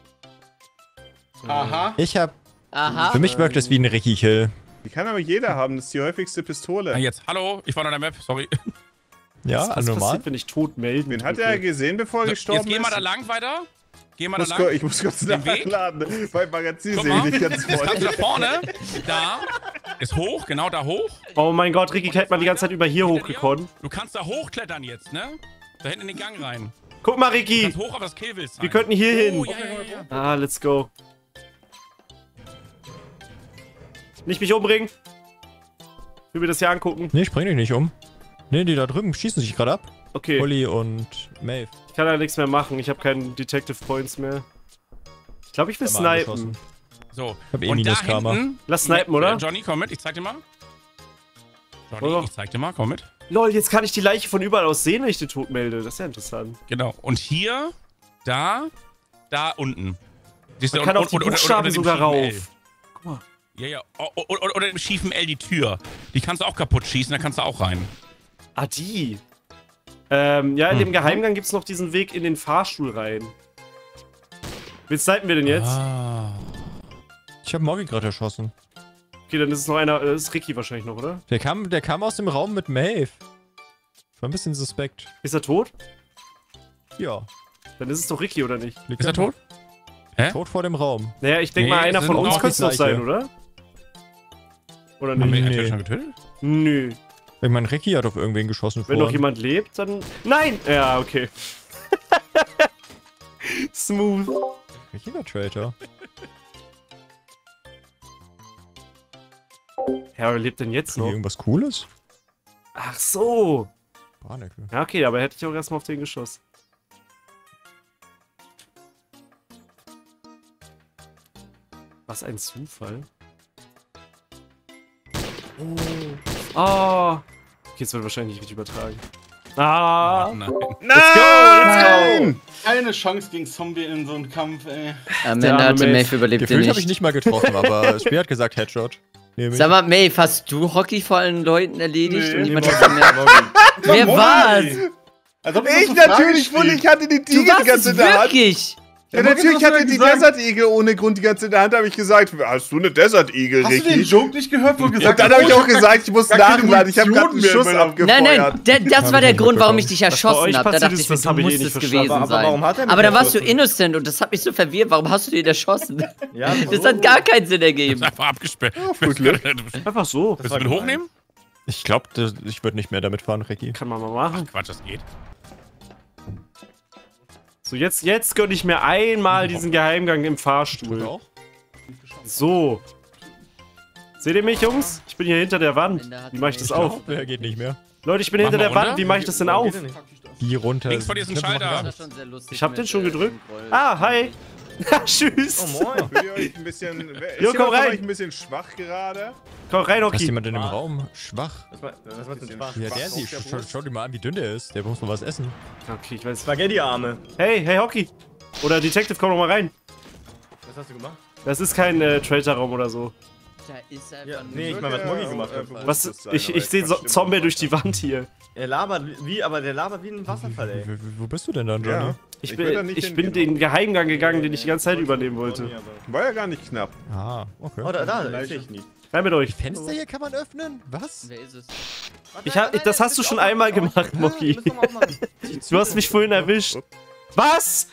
Aha. Ich habe. Aha. Für mich wirkt es wie ein Ricky-Kill. Die kann aber jeder haben, das ist die häufigste Pistole. Ah, jetzt, hallo, ich war noch in der Map, sorry. Ja, Was normal. passiert, wenn ich tot melden Wen hat drücke? er gesehen, bevor er So, gestorben jetzt geh mal ist? da lang weiter. Geh mal da lang. Ich muss kurz Den Weg? nachladen. Beim Magazin Guck sehe mal, ich nicht ganz jetzt kannst voll. du da vorne, da, ist hoch, genau da hoch. Oh mein Gott, Ricky hätte mal die ganze Zeit über hier hochgekommen. Du kannst da hochklettern jetzt, ne? Da hinten in den Gang rein. Guck mal, Du Ricky. kannst hoch auf das Killbild sein. Wir könnten hier hin. Oh, ja, ja, ja. Ah, let's go. Nicht mich umbringen. Ich will mir das hier angucken. Nee, ich bring dich nicht um. Nee, die da drüben schießen sich gerade ab. Okay, Fully und Maeve. ich kann ja nichts mehr machen. Ich habe keinen Detective Points mehr. Ich glaube, ich will Hab mal snipen. angeschossen. So, Ich hab eh und da Minuskarma. hinten... Lass snipen, oder? Johnny, komm mit, ich zeig dir mal. Johnny, Oder? ich zeig dir mal, komm mit. Lol, jetzt kann ich die Leiche von überall aus sehen, wenn ich den tot melde. Das ist ja interessant. Genau, und hier, da unten. Siehst du, Man kann und- auf die und- oder Buchstaben dem sogar schiefen L. rauf. Guck mal. Ja, ja, oder dem schiefen L die Tür. Die kannst du auch kaputt schießen, da kannst du auch rein. Ah, die. Ja, in dem Geheimgang gibt es noch diesen Weg in den Fahrstuhl rein. Wen snipen wir denn jetzt? Ah. Ich habe Moggi gerade erschossen. Okay, dann ist es noch einer. Das ist Ricky wahrscheinlich noch, oder? Der kam aus dem Raum mit Maeve. War ein bisschen suspekt. Ist er tot? Ja. Dann ist es doch Ricky, oder nicht? Liegt Ist er da tot? Hä? tot vor dem Raum. Naja, ich denke Nee, mal, einer es von sind uns auch könnte es die doch sein, gleiche. oder? Oder Haben wir nicht? ihn Nee. natürlich schon getötet? Nö. Ich meine, Ricky hat auf irgendwen geschossen Wenn noch jemand lebt, dann. Nein! Ja, okay. Smooth. Ricky war Traitor. Ja, wer lebt denn jetzt Hier noch? irgendwas Cooles? Ach so. Barnacle. Ja, okay, aber hätte ich auch erstmal auf den geschossen. Was ein Zufall. Oh. Okay, jetzt wird wahrscheinlich nicht richtig übertragen. Ah. Nein. Nein! Keine Chance gegen Zombie in so einem Kampf, ey. Am Der Ende arme hatte Maeve. Maeve überlebt Gefühlt nicht. habe ich nicht mal getroffen, aber das Spiel hat gesagt Headshot. Nehme ich. Sag mal, Maeve, hast du Hockey vor allen Leuten erledigt? Nee, und niemand nee, hat mehr. Wer war's? Als ob das Ich so Frage natürlich, spielt. Fully, ich hatte die Du Deagle die warst ganze es in der Hand. wirklich! Ja, Ja, natürlich was hast du hatte denn die gesagt? Desert Eagle ohne Grund die ganze in der Hand, habe ich gesagt, hast du eine Desert Eagle, Hast du den Ricky? Joke nicht gehört, wo du gesagt Und dann habe ich auch gesagt, ich muss Gar keine nachladen, ich habe gerade einen Munition Schuss mehr in meiner- abgefeuert. Nein, nein, das war der Grund, warum ich dich bei erschossen euch habe. Da passiert dachte ist, ich mir, das du habe ich musst eh es nicht gewesen verstanden. Aber warum sein. hat er mich Aber da warst du erschossen? innocent und das hat mich so verwirrt. Warum hast du den erschossen? Ja, Das hat gar keinen Sinn ergeben. Einfach abgesperrt. Einfach so. Willst du mit hochnehmen? Ich glaube, ich würde nicht mehr damit fahren, Ricky. Kann man mal machen. Quatsch, das geht. So, jetzt gönne ich mir einmal diesen Geheimgang im Fahrstuhl. Auch? So. Seht ihr mich, Jungs? Ich bin hier hinter der Wand. Wie mache ich das auf? Der geht nicht mehr. Leute, ich bin Mach hinter mal der Wand. runter. Wie mache ich das denn auf? Die runter. Links von dir ist ein Schalter. Das war schon sehr lustig Ich hab den mit, schon gedrückt. dem Groll. Ah, hi. Tschüss. Oh moin. Fühlt ihr euch ein bisschen, ist Jo, jemand komm von rein. euch ein bisschen schwach gerade? Komm rein, Ist Hockey. jemand in dem Raum schwach? Was macht denn Spaß? Ja, der sieht. Schau dir mal an, wie dünn der ist. Der muss noch was essen. Okay, ich weiß. Spaghetti-Arme. Hey, Hockey. Oder Detective, komm doch mal rein. Was hast du gemacht? Das ist kein Traitor-Raum oder so. Da ist einfach Ja, nur- nee, ich meine, was Moggi gemacht hat. Was? Ich sehe Zombie durch die Wand hier. Er labert wie, aber der labert wie ein Wasserfall, ey. Wo bist du denn dann, Johnny? Ja. Ich würd da nicht bin hingehen. den Geheimgang gegangen, den ich die ganze Zeit übernehmen wollte. War ja gar nicht knapp. Ah, okay. Oh, da sehe ich nie. Rein mit euch. Fenster hier kann man öffnen? Was? Wer ist es? Das hast du schon einmal gemacht, Moki. Du hast mich vorhin erwischt. Was?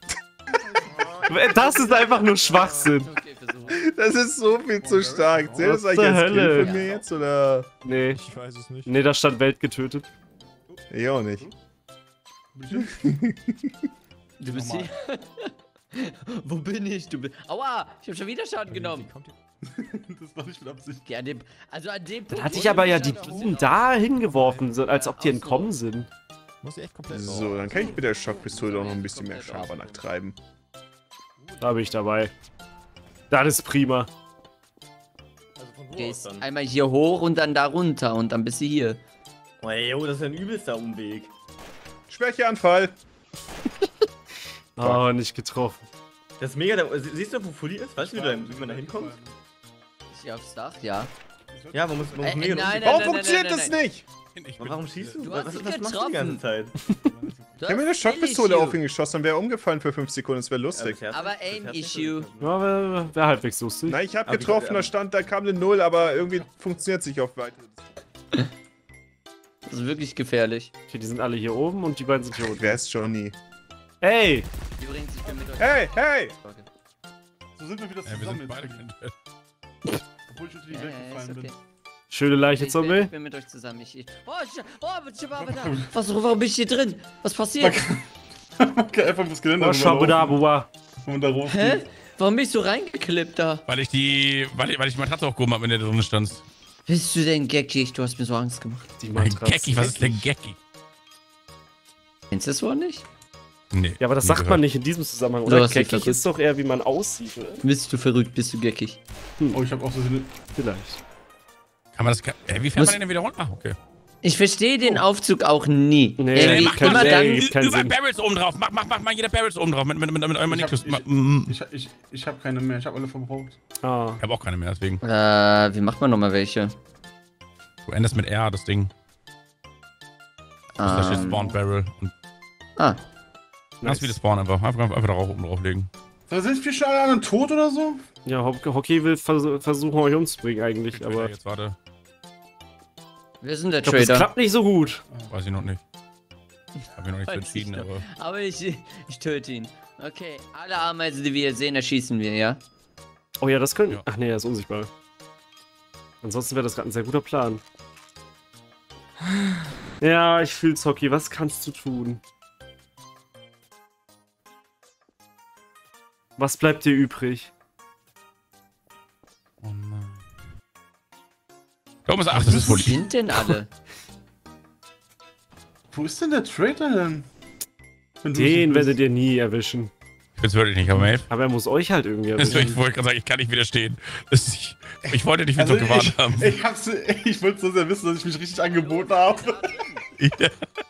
Das ist einfach nur Schwachsinn. Okay, versuch. Das ist so viel zu stark. Zählt das Was eigentlich zur als Kill Hölle? von mir jetzt, oder? Nee. Ich weiß es nicht. Nee, da stand Welt getötet. Ich auch nicht. Du bist hier. Wo bin ich? Aua! Ich hab schon wieder Schaden genommen. Das war nicht mit Absicht. Ja, also an dem Dann Punkt, hatte wo ich aber du ja mich die dann Bienen auch- da hingeworfen, so, als ob die Ach so. entkommen sind. Muss ich echt komplett So, dann kann ich mit der Schockpistole auch noch ein bisschen mehr Schabernack treiben. Da bin ich dabei. Das ist prima. Also von wo aus Gehst dann? einmal hier hoch und dann da runter und dann bist du hier. Oh, jo, das ist ja ein übelster Umweg. Schwächeanfall. Oh, nicht getroffen. Das ist mega. Siehst du, wo Fully ist? Weißt du, wie man da hinkommt? Ich aufs Dach, ja. Ja, man muss mega. nein, Warum nein, funktioniert nein, das nein. nicht? Warum schießt du? Du hast Was ihn machst du die getroffen. ganze Zeit? Ich hab mir eine Schockpistole auf ihn geschossen und wäre umgefallen für 5 Sekunden. Das wäre lustig. Aber Aim-Issue. Ja, wäre halbwegs lustig. Nein, ich hab getroffen, da kam eine 0, aber irgendwie funktioniert es nicht auf weiter. Das ist wirklich gefährlich. Okay, die sind alle hier oben und die beiden sind hier unten. Wer ist Johnny? Ey! Übrigens, ich bin mit euch. Hey, hey! So sind wir wieder Ja, wir zusammen sind beide jetzt. kein Obwohl ich unter die Ja, weggefallen ist okay. bin. Schöne Leiche, Ich Zombie. bin mit euch zusammen. Warum bin ich hier drin? Was passiert? Okay, einfach das Gelände Oh, Shabudabua. und da rauf. Hä? Warum bist du reingeklippt da? Weil ich die Matratze aufgehoben habe, wenn der da drin stand. Bist du denn geckig? Du hast mir so Angst gemacht. Die Gecki, was ist denn Gecki? Kennst du das Wort nicht? Nee. Ja, aber das nie sagt gehört. man nicht in diesem Zusammenhang. Du Oder hast dich geckig verrückt. ist doch eher, wie man aussieht, oder? Bist du verrückt? Bist du geckig? Oh, ich hab auch so eine. Vielleicht. Kann man das. Wie fährt man denn wieder runter? Ah, okay. Ich verstehe den Aufzug auch nie. Nee, Irgendwie macht keinen immer Sinn. dann. Gibt keinen Überall Sinn. Barrels oben drauf. Mach jeder Barrels oben drauf. Mit eurem Niklus. Ich hab keine mehr, ich hab alle verbraucht. Ah. Ich habe auch keine mehr, deswegen. Wie macht man nochmal welche? Du endest mit R, das Ding. Da steht Spawn Barrel. Und ganz viele Spawn einfach. Einfach da oben drauflegen. Da sind wir schon alle anderen tot oder so? Ja, Hockey will versuchen, euch umzubringen eigentlich, aber... Jetzt warte. Wir sind der Ich glaube, das Trader. klappt nicht so gut. Weiß ich noch nicht. Hab mich noch nicht Weiß entschieden, ich aber. Aber ich töte ihn. Okay, alle Ameisen, die wir hier sehen, erschießen wir, ja? Oh ja, das können... Ja. Ach nee, er ist unsichtbar. Ansonsten wäre das gerade ein sehr guter Plan. Ja, ich fühl's, Hockey. Was kannst du tun? Was bleibt dir übrig? Oh nein. Thomas, ach, das ist Wo wohl. sind denn alle? Wo ist denn der Traitor denn? Wenn du Den so werdet bist. ihr nie erwischen. Ich bin's wirklich nicht, aber Maeve. Aber er muss euch halt irgendwie Ich erwischen. wollte gerade sagen, ich kann nicht widerstehen. Ich wollte nicht wieder so gewartet haben. Ich wollte so sehr wissen, dass ich mich richtig angeboten habe. Ja.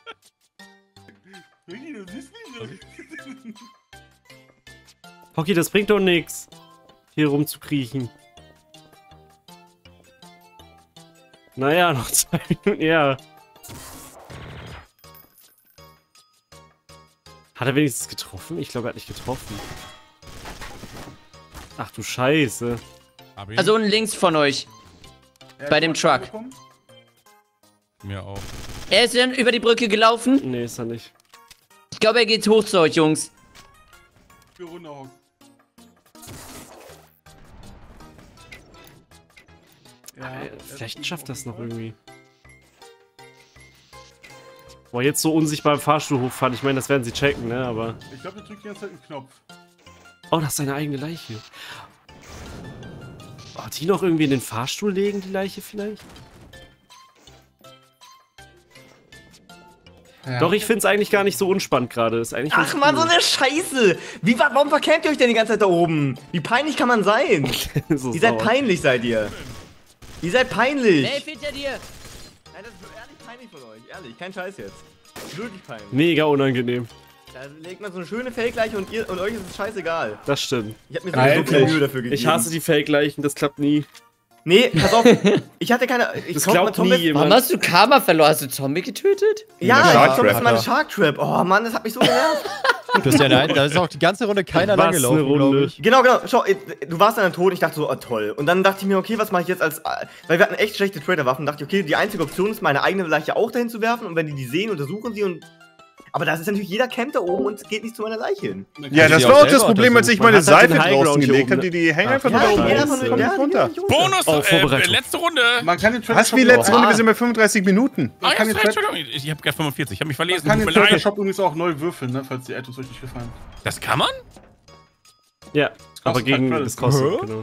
Ricky, du siehst mich. Hockey, das bringt doch nichts, hier rumzukriechen. Naja, noch 2 Minuten, ja. Hat er wenigstens getroffen? Ich glaube, er hat nicht getroffen. Ach du Scheiße. Hab ihn. Also unten links von euch. Bei dem Truck. Mir auch. Er ist dann über die Brücke gelaufen. Nee, ist er nicht. Ich glaube, er geht hoch zu euch, Jungs. Für runterhocken. Ja, Vielleicht schafft das noch irgendwie. Boah, jetzt so unsichtbar im Fahrstuhl hochfahren. Ich meine, das werden sie checken, ne? Aber... Ich glaube, der drückt die ganze Zeit einen Knopf. Oh, das ist seine eigene Leiche. Oh, die noch irgendwie in den Fahrstuhl legen, die Leiche vielleicht? Ja. Doch, ich find's eigentlich gar nicht so unspannend gerade. Ist eigentlich Ach man, so eine Scheiße! Warum verkämmt ihr euch denn die ganze Zeit da oben? Wie peinlich kann man sein? so Ihr seid sauer. peinlich, seid ihr. Ihr seid peinlich. Hey, hinter dir. Nein, das ist ehrlich peinlich von euch. Ehrlich, kein Scheiß jetzt. Wirklich peinlich. Mega unangenehm. Da legt man so eine schöne Fake-Leiche und euch ist es scheißegal. Das stimmt. Ich hab mir so viel Mühe dafür gegeben. Ich hasse die Fake-Leichen, das klappt nie. Nee, pass auf. Ich hatte keine... Das glaubt nie Warum jemand. hast du Karma verloren? Hast du Zombie getötet? Ja, Shark ich glaube, das ist meine Trap, Shark Trap. Oh Mann, das hat mich so genervt. Du hast ja nein, da ist auch die ganze Runde keiner Was lang eine gelaufen, Runde. glaube ich. Genau. Schau, du warst dann tot. Ich dachte so, oh toll. Und dann dachte ich mir, okay, was mache ich jetzt als... Weil wir hatten echt schlechte Trader-Waffen. Dachte ich, okay, die einzige Option ist, meine eigene Leiche auch dahin zu werfen. Und wenn die sehen, untersuchen sie und... Aber das ist natürlich, jeder campt da oben und geht nicht zu meiner Leiche hin. Ja, das sie war auch auch das selber Problem, als ich Man meine hat halt den Seife Highground draußen hier gelegt oben. habe. Die hängen einfach nur ja, da oben. jeder rum. von Kommt nicht runter. Bonus! Oh, Vorbereitung. Letzte Runde! Man kann den Was wie Shop letzte Runde? Wir sind bei 35 Minuten. Ah, ja, kann den Entschuldigung. Ich hab gerade 45. Ich hab mich verlesen. kann Tut den mir Trader leid. Shop übrigens auch neu würfeln, ne, falls die Items euch nicht gefallen. Das kann man? Ja, aber kostet gegen... halt Das kostet, genau.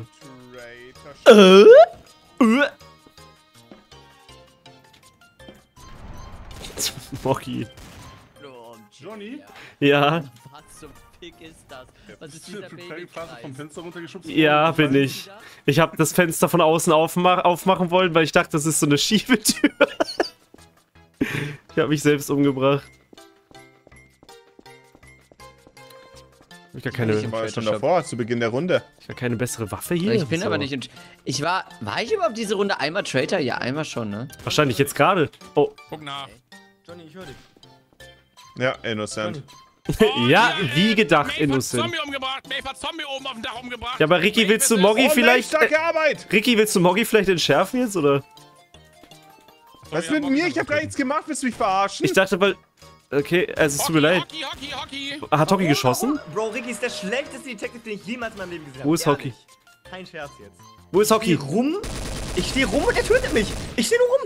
Mocky. Johnny? Ja, Was zum Fick ist das? Was ist Bist du dieser in der Play-Phase vom Babykreis? Fenster runtergeschubst? ja, bin ich. Ich habe das Fenster von außen aufmachen wollen, weil ich dachte, das ist so eine Schiebetür. Ich hab mich selbst umgebracht. Ich gar keine, Ich war schon davor, zu Beginn der Runde. ich gar keine bessere Waffe hier. Ich bin So. aber nicht in... War ich überhaupt diese Runde einmal Traitor? Ja, einmal schon, ne? Wahrscheinlich jetzt gerade. Oh. Guck nach. Johnny, ich höre dich. Ja, innocent. Ja, wie gedacht, Maeve hat innocent. Zombie umgebracht. Maeve hat Zombie oben auf dem Dach umgebracht. Ja, aber Ricky, Maeve willst du ist Moggy es. vielleicht... Starke Arbeit! Ricky, willst du Moggy vielleicht entschärfen jetzt, oder? Was ist mit mir? Ich hab gar nichts gemacht, willst du mich verarschen? Ich dachte, weil... Okay, also es tut mir leid. Hockey. Hat Hockey geschossen? Bro, Ricky ist der schlechteste Detective, den ich jemals in meinem Leben gesehen habe. Wo ist Hockey? Kein Scherz jetzt. Wo ist Hockey? Ich stehe rum und er tötet mich. Ich stehe nur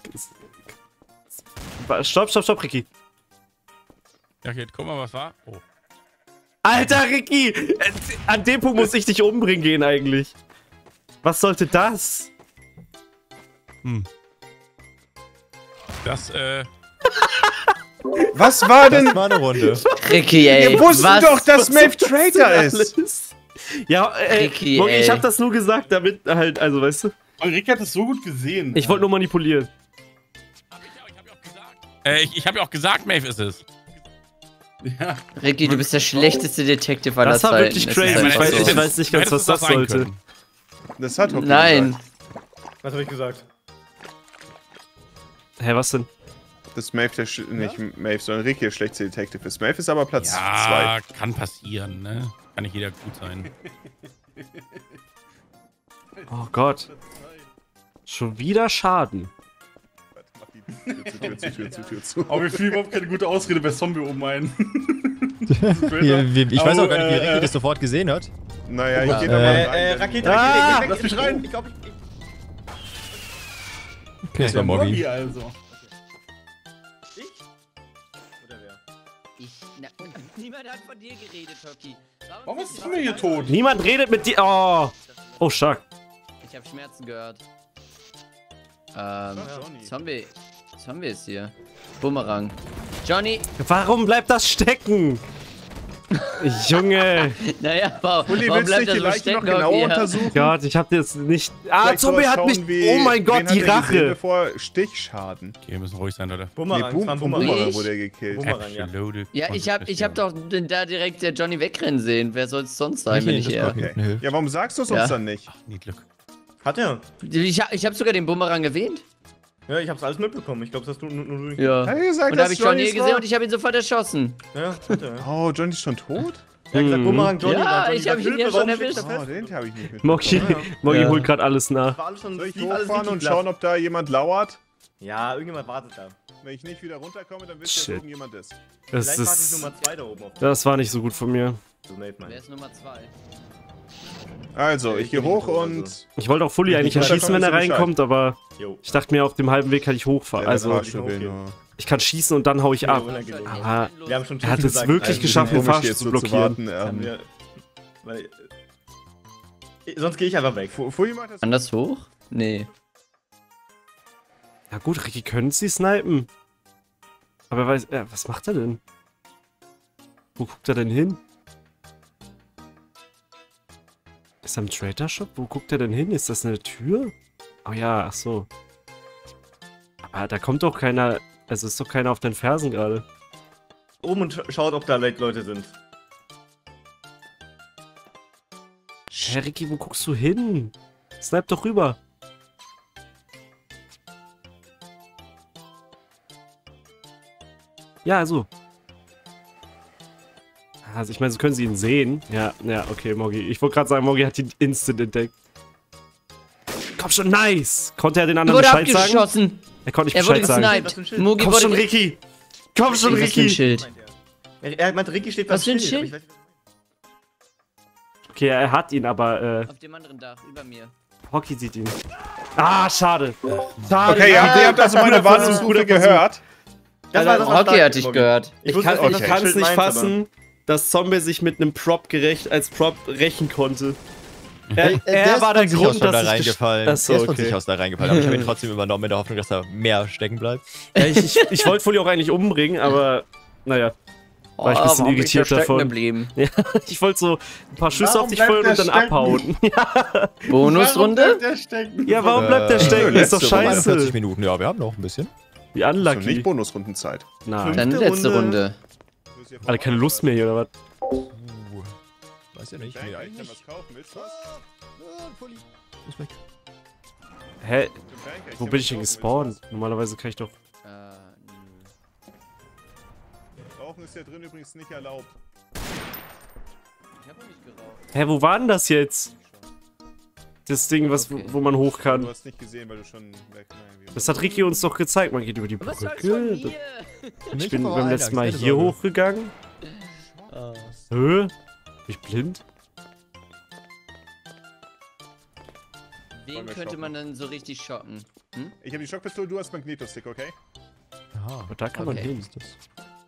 rum. Stopp, Ricky. Ja, okay, guck mal, was war. Oh. Alter, Ricky! An dem Punkt muss ich dich umbringen gehen eigentlich. Was sollte das? Das, Was war denn? Das war eine Runde. Ricky, ey. Wir wussten was? doch, dass Maeve Traitor ist. Ja, Ricky, Moggy, ich ey. hab das nur gesagt, damit halt, also weißt du. Und Rick hat es so gut gesehen. Ich wollte nur manipulieren. ich hab ja auch gesagt, Maeve ist es. Ja. Ricky, du bist der schlechteste Detective aller Das war Zeiten. wirklich Es crazy. ist Ich einfach weiß, so. ich weiß nicht ganz, was das sollte. Das hat Hockey Nein. gesagt. Was habe ich gesagt? Hä, was denn? Dass Maeve nicht Maeve, sondern Ricky der schlechteste Detective ist. Maeve ist aber Platz 2. Ja, kann passieren, ne? Kann nicht jeder gut sein. Oh Gott. Schon wieder Schaden. Tür zu. Aber mir fiel überhaupt keine gute Ausrede bei Zombie oben ein. Ich weiß auch gar nicht, wie Ricky das sofort gesehen hat. Naja, ich geh da mal rein. Rakete, Ah, Rakete, lass mich rein. Ich glaub, Okay, das war Moggy. Also. ich? Oder wer? Niemand hat von dir geredet, Hockey. Warum ist Zombie hier tot? Niemand redet mit dir. Oh. Oh, stark. Ich habe Schmerzen gehört. Zombie ist hier. Bumerang. Johnny! Warum bleibt das stecken? Junge. Naja, warum Uli, bleibt willst du er die so Leiche stecken? noch genau Hockey? untersuchen? Gott, ich hab jetzt nicht... Ah, Vielleicht Zombie soll hat schauen, mich... wie- Oh mein Gott, wen die hat er gesehen, Rache. Bevor Stichschaden. Okay, wir müssen ruhig sein, Leute. Bumerang, Nee, es war ein vom Bumerang. Bumerang Ich? wurde er gekillt. Bumerang, ja. Ja, ich hab doch da direkt der Johnny wegrennen sehen. Wer soll es sonst sein, wenn nicht er? Okay. Ja, warum sagst du es uns Ja. dann nicht? Nie Glück. Hat er? Ich hab sogar den Bumerang erwähnt. Ja, ich hab's alles mitbekommen. Ich glaube, das hast du nur du. Ja. Hat er gesagt, Und da hab dass ich Johnny Johnny's gesehen war? und ich habe ihn sofort erschossen. Ja, hat er. Oh, Johnny ist schon tot? Er hat gesagt, Bumerang, Johnny. Ja, Johnny ich sagt, hab ihn Hilfe, ja schon warum erwischt. steht er Oh, fest? den habe ich nicht mit. Moggy, Moggy Ja. holt gerade alles nach. War alles schon Soll ich alles hochfahren und richtig schauen, ob da jemand lauert? Ja, irgendjemand wartet da. Wenn ich nicht wieder runterkomme, dann wisst ihr, Shit. dass irgendjemand ist. Das Vielleicht wartet ist... Nummer 2 da oben auf Das war nicht so gut von mir. dem Mate, Mann. Wer ist Nummer 2? Also, ich gehe hoch und... Ich wollte auch Fully eigentlich erschießen, wenn er reinkommt, aber Jo. ich dachte mir, auf dem halben Weg kann ich hochfahren. Also, Fahrstuhl will nur... ich kann schießen und dann hau ich ab. Unangenehm. Aber Wir haben schon er hat es gesagt, wirklich also, geschafft, den Komisch, Fahrstuhl jetzt zu so blockieren. Haben wir, weil, sonst gehe ich einfach weg. Fully macht das... Kann das hoch? Nee. Ja gut, Ricky, können sie snipen? Aber er weiß... was macht er denn? Wo guckt er denn hin? Ist er im Trader Shop? Wo guckt er denn hin? Ist das eine Tür? Oh ja, ach so. Aber da kommt doch keiner... Also ist doch keiner auf den Fersen gerade. Oben und schaut, ob da Leute sind. Hä, Ricky, wo guckst du hin? Snipe doch rüber. Ja, also. Also ich meine, so können sie ihn sehen. Ja, okay, Moggy. Ich wollte gerade sagen, Moggy hat ihn instant entdeckt. Komm schon, nice! Konnte er den Er anderen wurde Bescheid sagen? abgeschossen. Er konnte nicht Er wurde Bescheid sagen. gesniped. Mugi Komm wurde schon, Ricky! Komm schon, Was für ein Ricky! Schild? Er meinte, Ricky steht Was für ein beim Schild? aber ich weiß nicht- Okay, er hat ihn, aber Auf dem anderen Dach, über mir. Hockey sieht ihn. Ah, schade. Schade. Okay, ihr habt also meine Warnungsrufe gehört. Das war Hockey stark, hat dich Moggy. gehört. Ich Ich kann wusste, es dass nicht Schild meins, fassen, dass Zombie sich mit einem Prop als Prop rächen konnte. Der Er war der ist von sich aus Grund, schon da dass ich reingefallen. Achso, Der ist von okay. sich aus da reingefallen. Aber ich habe ihn trotzdem übernommen in der Hoffnung, dass da mehr stecken bleibt. Ja, ich wollte Fully auch eigentlich umbringen, aber naja. War ich ein bisschen warum bin irritiert da stecken davon. geblieben? Ja, ich wollte so ein paar Schüsse Warum auf dich bleibt feuern der und dann stecken? abhauen. Bonusrunde? Der stecken. Ja, warum bleibt der stecken? Ist doch Letzte Runde, 41 scheiße. Minuten. Ja, wir haben noch ein bisschen. Wie Ist doch unlucky. nicht Bonusrundenzeit. Nein. Dann letzte Runde. Alle keine Lust mehr hier, oder was? Weiß ja nicht. Ich Nee, kann eigentlich. was kaufen, willst du was? Pulli. Ist weg. Hä? Wo bin ich denn gespawnt? Normalerweise kann ich doch... Rauchen ist ja drin übrigens nicht erlaubt. Ich hab nicht geraucht. Hä, wo war denn das jetzt? Das Ding, was, Okay. wo man hoch kann. Du hast nicht gesehen, weil du schon weg... Das hat Ricky uns doch gezeigt. Man geht über die Was soll's Brücke. von mir? Ich bin beim letzten Mal hier hochgegangen. Hä? Bin ich blind? Wen könnte man dann so richtig schocken? Hm? Ich habe die Schockpistole, du hast Magnetostick, okay? Aha. Aber da kann man Okay. hin. Was ist das?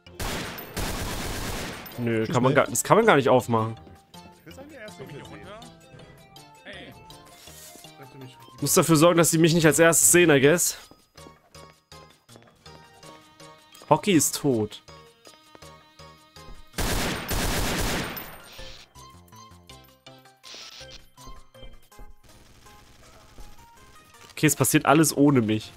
Nö, Tschüss, kann man Mate. das kann man gar nicht aufmachen. Ich will sagen, der erste Hier sehen. runter. Hey. Ich muss dafür sorgen, dass sie mich nicht als erstes sehen, I guess. Hockey ist tot. Okay, es passiert alles ohne mich.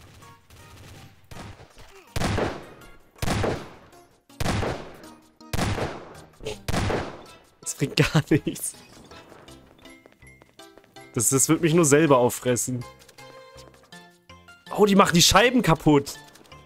Das bringt gar nichts. Das wird mich nur selber auffressen. Oh, die machen die Scheiben kaputt.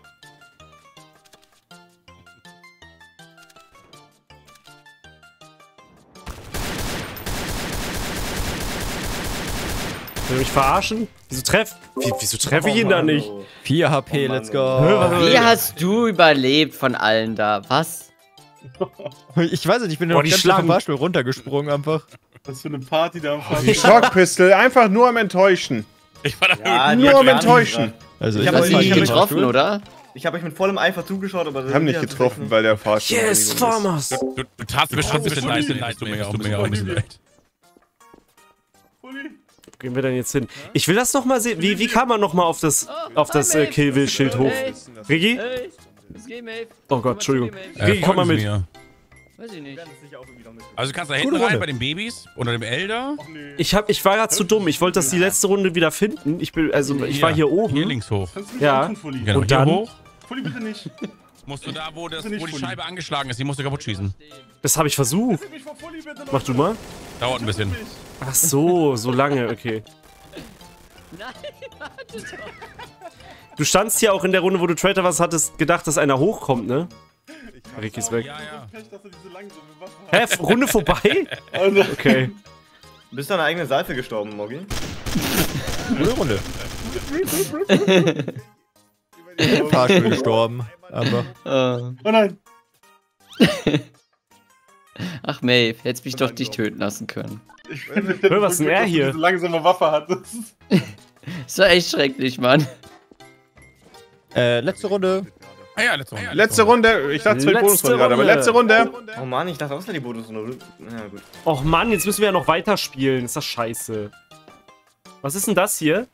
Will er mich verarschen? Wieso treffe ich ihn da nicht? 4 HP, Oh Mann, let's oh go. Wie hast du überlebt von allen da? Was? Ich weiß nicht, ich bin Boah, noch die ganz schnell vom Schlangen. Fahrstuhl runtergesprungen einfach. Was für eine Party da am Fahrrad. Die Schockpistole, einfach nur am Enttäuschen. Ich war da Ja, Nur am die Enttäuschen. Also Ich Du hab hast euch ihn nicht nicht getroffen, oder? Ich habe euch mit vollem Eifer zugeschaut, aber... Wir haben nicht getroffen, weil der Fahrstuhl... Yes, Farmers! Du tatst mir schon ein bisschen leid, tut mir auch ein bisschen leid. Wo gehen wir denn jetzt hin? Ich will das noch mal sehen. Wie kann man noch mal auf das Kill-Will-Schild hoch? Hey, Ricky? hey, was geht, Mave? Oh Gott, Entschuldigung. Komm Ricky, komm mal mit. Weiß ich nicht. Also du kannst da hinten Gute rein Runde. bei den Babys oder dem Elder. Ich war gerade zu dumm. Ich wollte das die letzte Runde wieder finden. Ich war hier oben. Hier links hoch. Kannst du mich Ja. antun, Fully? Genau, Und hier dann? hoch. Fully, bitte nicht. Musst du da, wo nicht die Fully. Scheibe angeschlagen ist, die musst du kaputt schießen. Das habe ich versucht. Lass mich vor Fully, bitte, Leute. Mach du mal. Dauert ein bisschen. Ach so lange, okay. Nein, warte doch. Du standst hier auch in der Runde, wo du Traitor warst, hattest gedacht, dass einer hochkommt, ne? Ricky ist weg. Ja, ja. Pech, dass du diese langsame Waffe Hä? Runde vorbei? Okay. Du bist an einer eigenen Seife gestorben, Moggi. Gute Runde. Im Fahrstuhl gestorben. Einfach. Oh nein. Ach, Mave, hättest mich doch dich töten lassen können. Hör, was denn er hier? Diese langsame Waffe hat. Das ist Das war echt schrecklich, Mann. Letzte Runde. Ah ja, letzte Runde. Letzte Runde. Ich dachte, 2 Letzte Bonusrunden gerade, aber Runde. letzte Runde. Oh Mann, ich dachte auch, es wäre die Bonusrunde. Ja, gut. Och Mann, jetzt müssen wir ja noch weiterspielen. Ist das scheiße. Was ist denn das hier?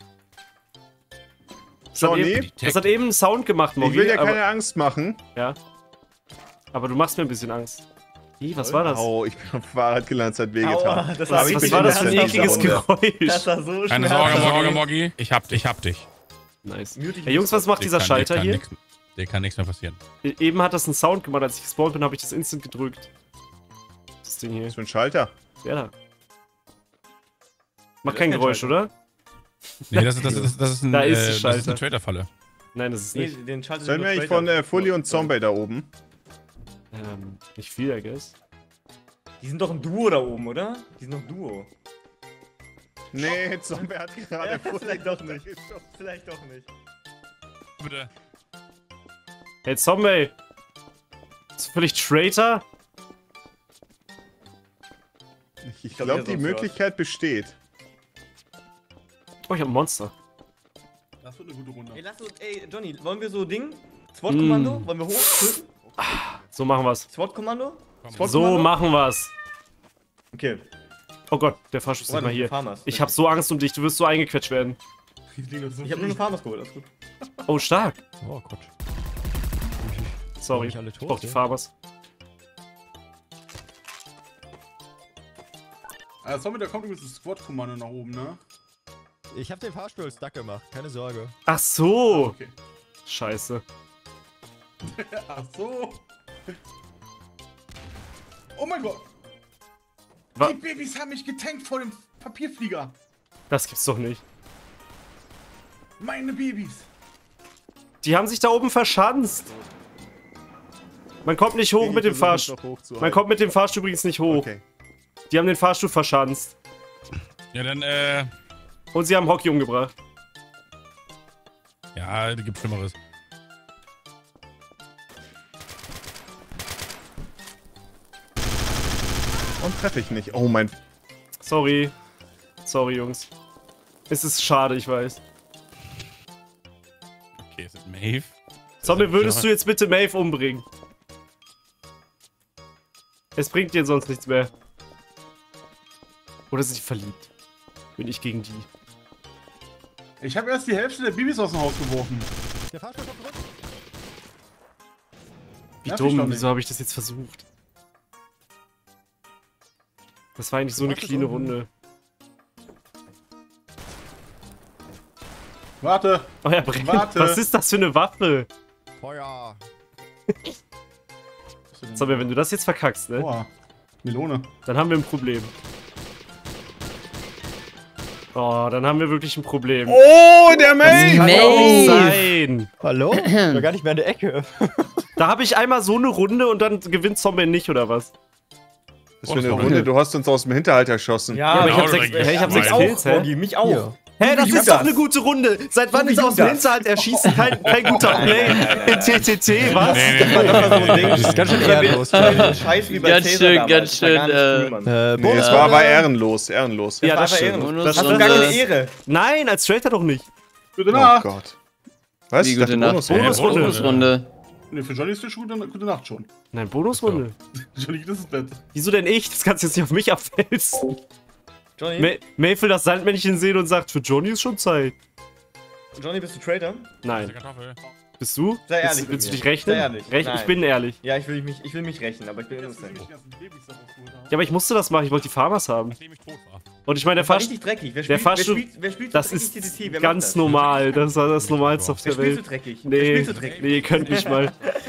Johnny, Das hat eben einen Sound gemacht, Moggi. ich will dir aber, keine Angst machen. ja. Aber du machst mir ein bisschen Angst. Wie, was war das? Au, ich bin am Fahrrad gelandet, es hat wehgetan. Aua, das hab ich Was mich war in das für ein der ekliges Runde. Geräusch? Das war so Keine Sorge, Moggi. Ich hab dich. Nice. Mute dich Hey Jungs, was macht Dir dieser kann- Schalter dir kann hier? nix- Dir kann nichts mehr passieren. Eben hat das einen Sound gemacht, als ich gespawnt bin, habe ich das instant gedrückt. Das Ding hier. Was für ein Schalter? Ja, da. Macht kein Geräusch, oder? Nee, das ist ein, Da ist das ist Schalter. eine Trader-Falle. Nein, das ist Nee, nicht. den Schalter Sollen wir eigentlich von Fully und Zombie da oben? Nicht viel, I guess. Die sind doch ein Duo da oben, oder? Die sind doch ein Duo. Nee, Zombie hat gerade Fully Vielleicht doch nicht. Vielleicht doch nicht. Bitte. Hey, Zombie! Ist völlig Traitor? Ich glaub, glaube, der die ist auch Möglichkeit besteht. Oh, ich hab ein Monster. Das wird eine gute Runde. Ey, Johnny, wollen wir so Ding? SWAT-Kommando? Wollen wir hoch? Töten? So machen wir's. SWAT-Kommando? So machen wir's. Okay. Oh Gott, der Fahrstuhl ist nicht mal hier. Farmers. Ich hab so Angst um dich, du wirst so eingequetscht werden. Ich hab nur eine Farmers geholt, alles gut. Oh, stark. Oh Gott. Sorry, Nicht alle ich tot, brauch die ja? Farmers. Zombie, da kommt übrigens das Squad-Kommando nach oben, ne? Ich hab den Fahrstuhl stuck gemacht, keine Sorge. Ach so. Okay. Scheiße. Ach so. Oh mein Gott. Wa- Die Babys haben mich getankt vor dem Papierflieger. Das gibt's doch nicht. Meine Babys. Die haben sich da oben verschanzt. Man kommt nicht hoch mit dem Fahrstuhl. Man kommt mit dem Fahrstuhl übrigens nicht hoch. Okay. Die haben den Fahrstuhl verschanzt. Ja, dann, Und sie haben Hockey umgebracht. ja, da gibt's Schlimmeres. Und treffe ich nicht. Oh mein. Sorry. Sorry, Jungs. Es ist schade, ich weiß. Okay, ist das Maeve? Zombie, würdest du jetzt bitte Maeve umbringen? Es bringt dir sonst nichts mehr. Oder sind die verliebt? Bin ich gegen die. Ich habe erst die Hälfte der Babys aus dem Haus geworfen. Der Fahrstuhl kommt zurück. Wie Nerv ich doch dumm, nicht. wieso habe ich das jetzt versucht? Das war eigentlich so eine cleane Runde. Warte. Oh ja, brennt. Warte. Was ist das für eine Waffe? Feuer. Zombie, wenn du das jetzt verkackst, ne? Boah. Melone. Dann haben wir ein Problem. Oh, dann haben wir wirklich ein Problem. Oh, der Maeve! Kann doch nicht Maeve. sein. Hallo? Ich war gar nicht mehr in der Ecke. Da habe ich einmal so eine Runde und dann gewinnt Zombie nicht, oder was? Das für eine Runde. Du hast uns aus dem Hinterhalt erschossen. Ja, aber ich hab Genau, sechs, oder hey, ich hab mich sechs auch, Kills, hä? Borgi, mich auch. Hier. Hä, das Judas. ist doch eine gute Runde. Seit wann ist aus dem Judas. Hinterhalt erschießen kein guter Play in TTT, was? Das ist ganz schön ehrenlos. Scheiß wie bei Ganz Cäsar schön, damals. ganz Das war gar nicht schön, cool, Mann. Nee, es war aber ehrenlos. Ehrenlos. Ja, war das einfach stimmt. ehrenlos. Das Hast du stimmt. gar keine Ehre. Nein, als Traitor doch nicht. Gute Oh Nacht. Gott. Was? Wie Ich gute dachte, Nacht. Bonusrunde. Bonusrunde. Bonusrunde. Nee, für Johnny ist das schon gute Nacht schon. Nein, Bonusrunde. Johnny geht ins Bett. Wieso denn ich? Das kannst du jetzt nicht auf mich abwälzen. Johnny, Maeve will das Sandmännchen sehen und sagt, für Johnny ist schon Zeit. Johnny, bist du Traitor? Nein. Kartoffel. Bist du? Sei ehrlich mit Willst du mir. dich rechnen? Sei ehrlich. Ich Nein. bin ehrlich. Ja, ich will mich rächen, aber ich bin innocent. Ja, aber ich musste das machen. Ich wollte die Farmers haben. Nachdem ich tot war. Und ich meine, der Das war Fahrstuhl, richtig dreckig. der Fahrstuhl- wer spielt das so ist dreckig TTT? Wer ganz macht das? normal. Das war das Normalste auf Wer der spielt so Welt. dreckig? Wer Nee, spielt so dreckig? nee, ihr könnt nicht mal.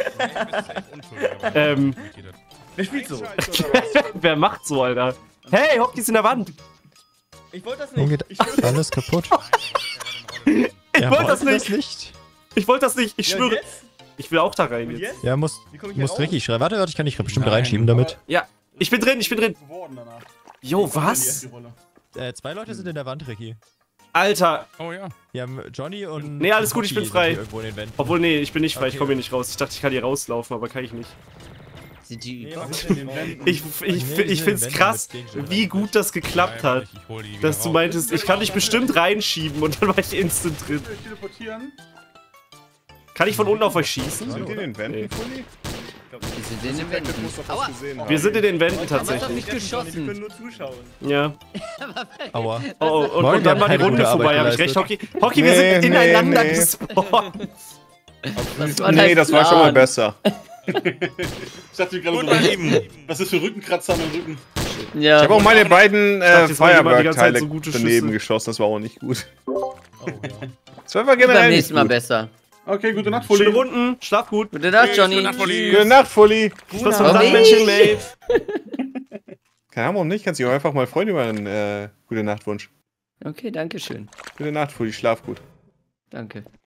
Wer spielt so? Wer macht so, Alter? Hey, Hockys in der Wand. Ich wollte das Warum nicht. geht Ich wollte das alles kaputt? Ich wollte das nicht. nicht. Ich wollte das nicht. Ich Ja, schwöre. jetzt? Ich will auch da rein Und jetzt. jetzt? Ja, muss Wie komm ich hier raus? Ricky schreiben. Warte, ich kann dich bestimmt Nein. reinschieben damit. Ja, ich bin drin, ich bin drin. Geworden danach. Jo, was? Zwei Leute sind in der Wand, Ricky. Alter. Oh ja. Die haben Johnny und... Nee, alles gut, ich bin Hockey frei. sind hier irgendwo in den Wänden. Obwohl, nee, ich bin nicht frei. Ich Okay. komme hier nicht raus. Ich dachte, ich kann hier rauslaufen, aber kann ich nicht. Sind die Nee, was ist In denn den Wänden. Ich find's krass, wie gut das geklappt hat. Ich hol die wieder Dass du raus. meintest, ich kann dich bestimmt reinschieben und dann war ich instant drin. Will ich teleportieren? Kann ich von unten auf euch schießen? Sind die in den Wänden, Nee. Fully? die sind in den Wänden. Aua, Wir sind in den Wänden haben wir doch tatsächlich. nicht Wir können geschossen. nur zuschauen. Ja. Aua. Oh, oh, und Morgen dann war die hat keine Runde gute vorbei, Arbeit habe ich recht, geleistet. Hockey? Hockey, wir Nee, sind ineinander nee. gespawnt. Das war Nee, dein das war schon mal Plan. besser. Ich dachte mir gerade Gut, so, mein Lieben. was ist für Rückenkratzer am Rücken? Ja. Ich habe auch meine beiden dachte, jetzt machen die mal die ganze Zeit Feuerwerkteile so gute daneben Schüsse. geschossen. Das war auch nicht gut. Oh, ja. Das war aber generell Beim nicht nächsten Mal gut. besser. Okay, gute Nacht, Schöne Fully. Runden, schlaf gut. Gute Nacht, Johnny. Gute Nacht, Fully. Schluss vom Nacht. Sandmännchen, Maeve. Keine Ahnung, nicht. Kannst du auch einfach mal freuen über einen gute Nachtwunsch. Okay, danke schön. Gute Nacht, Fully. Schlaf gut. Danke.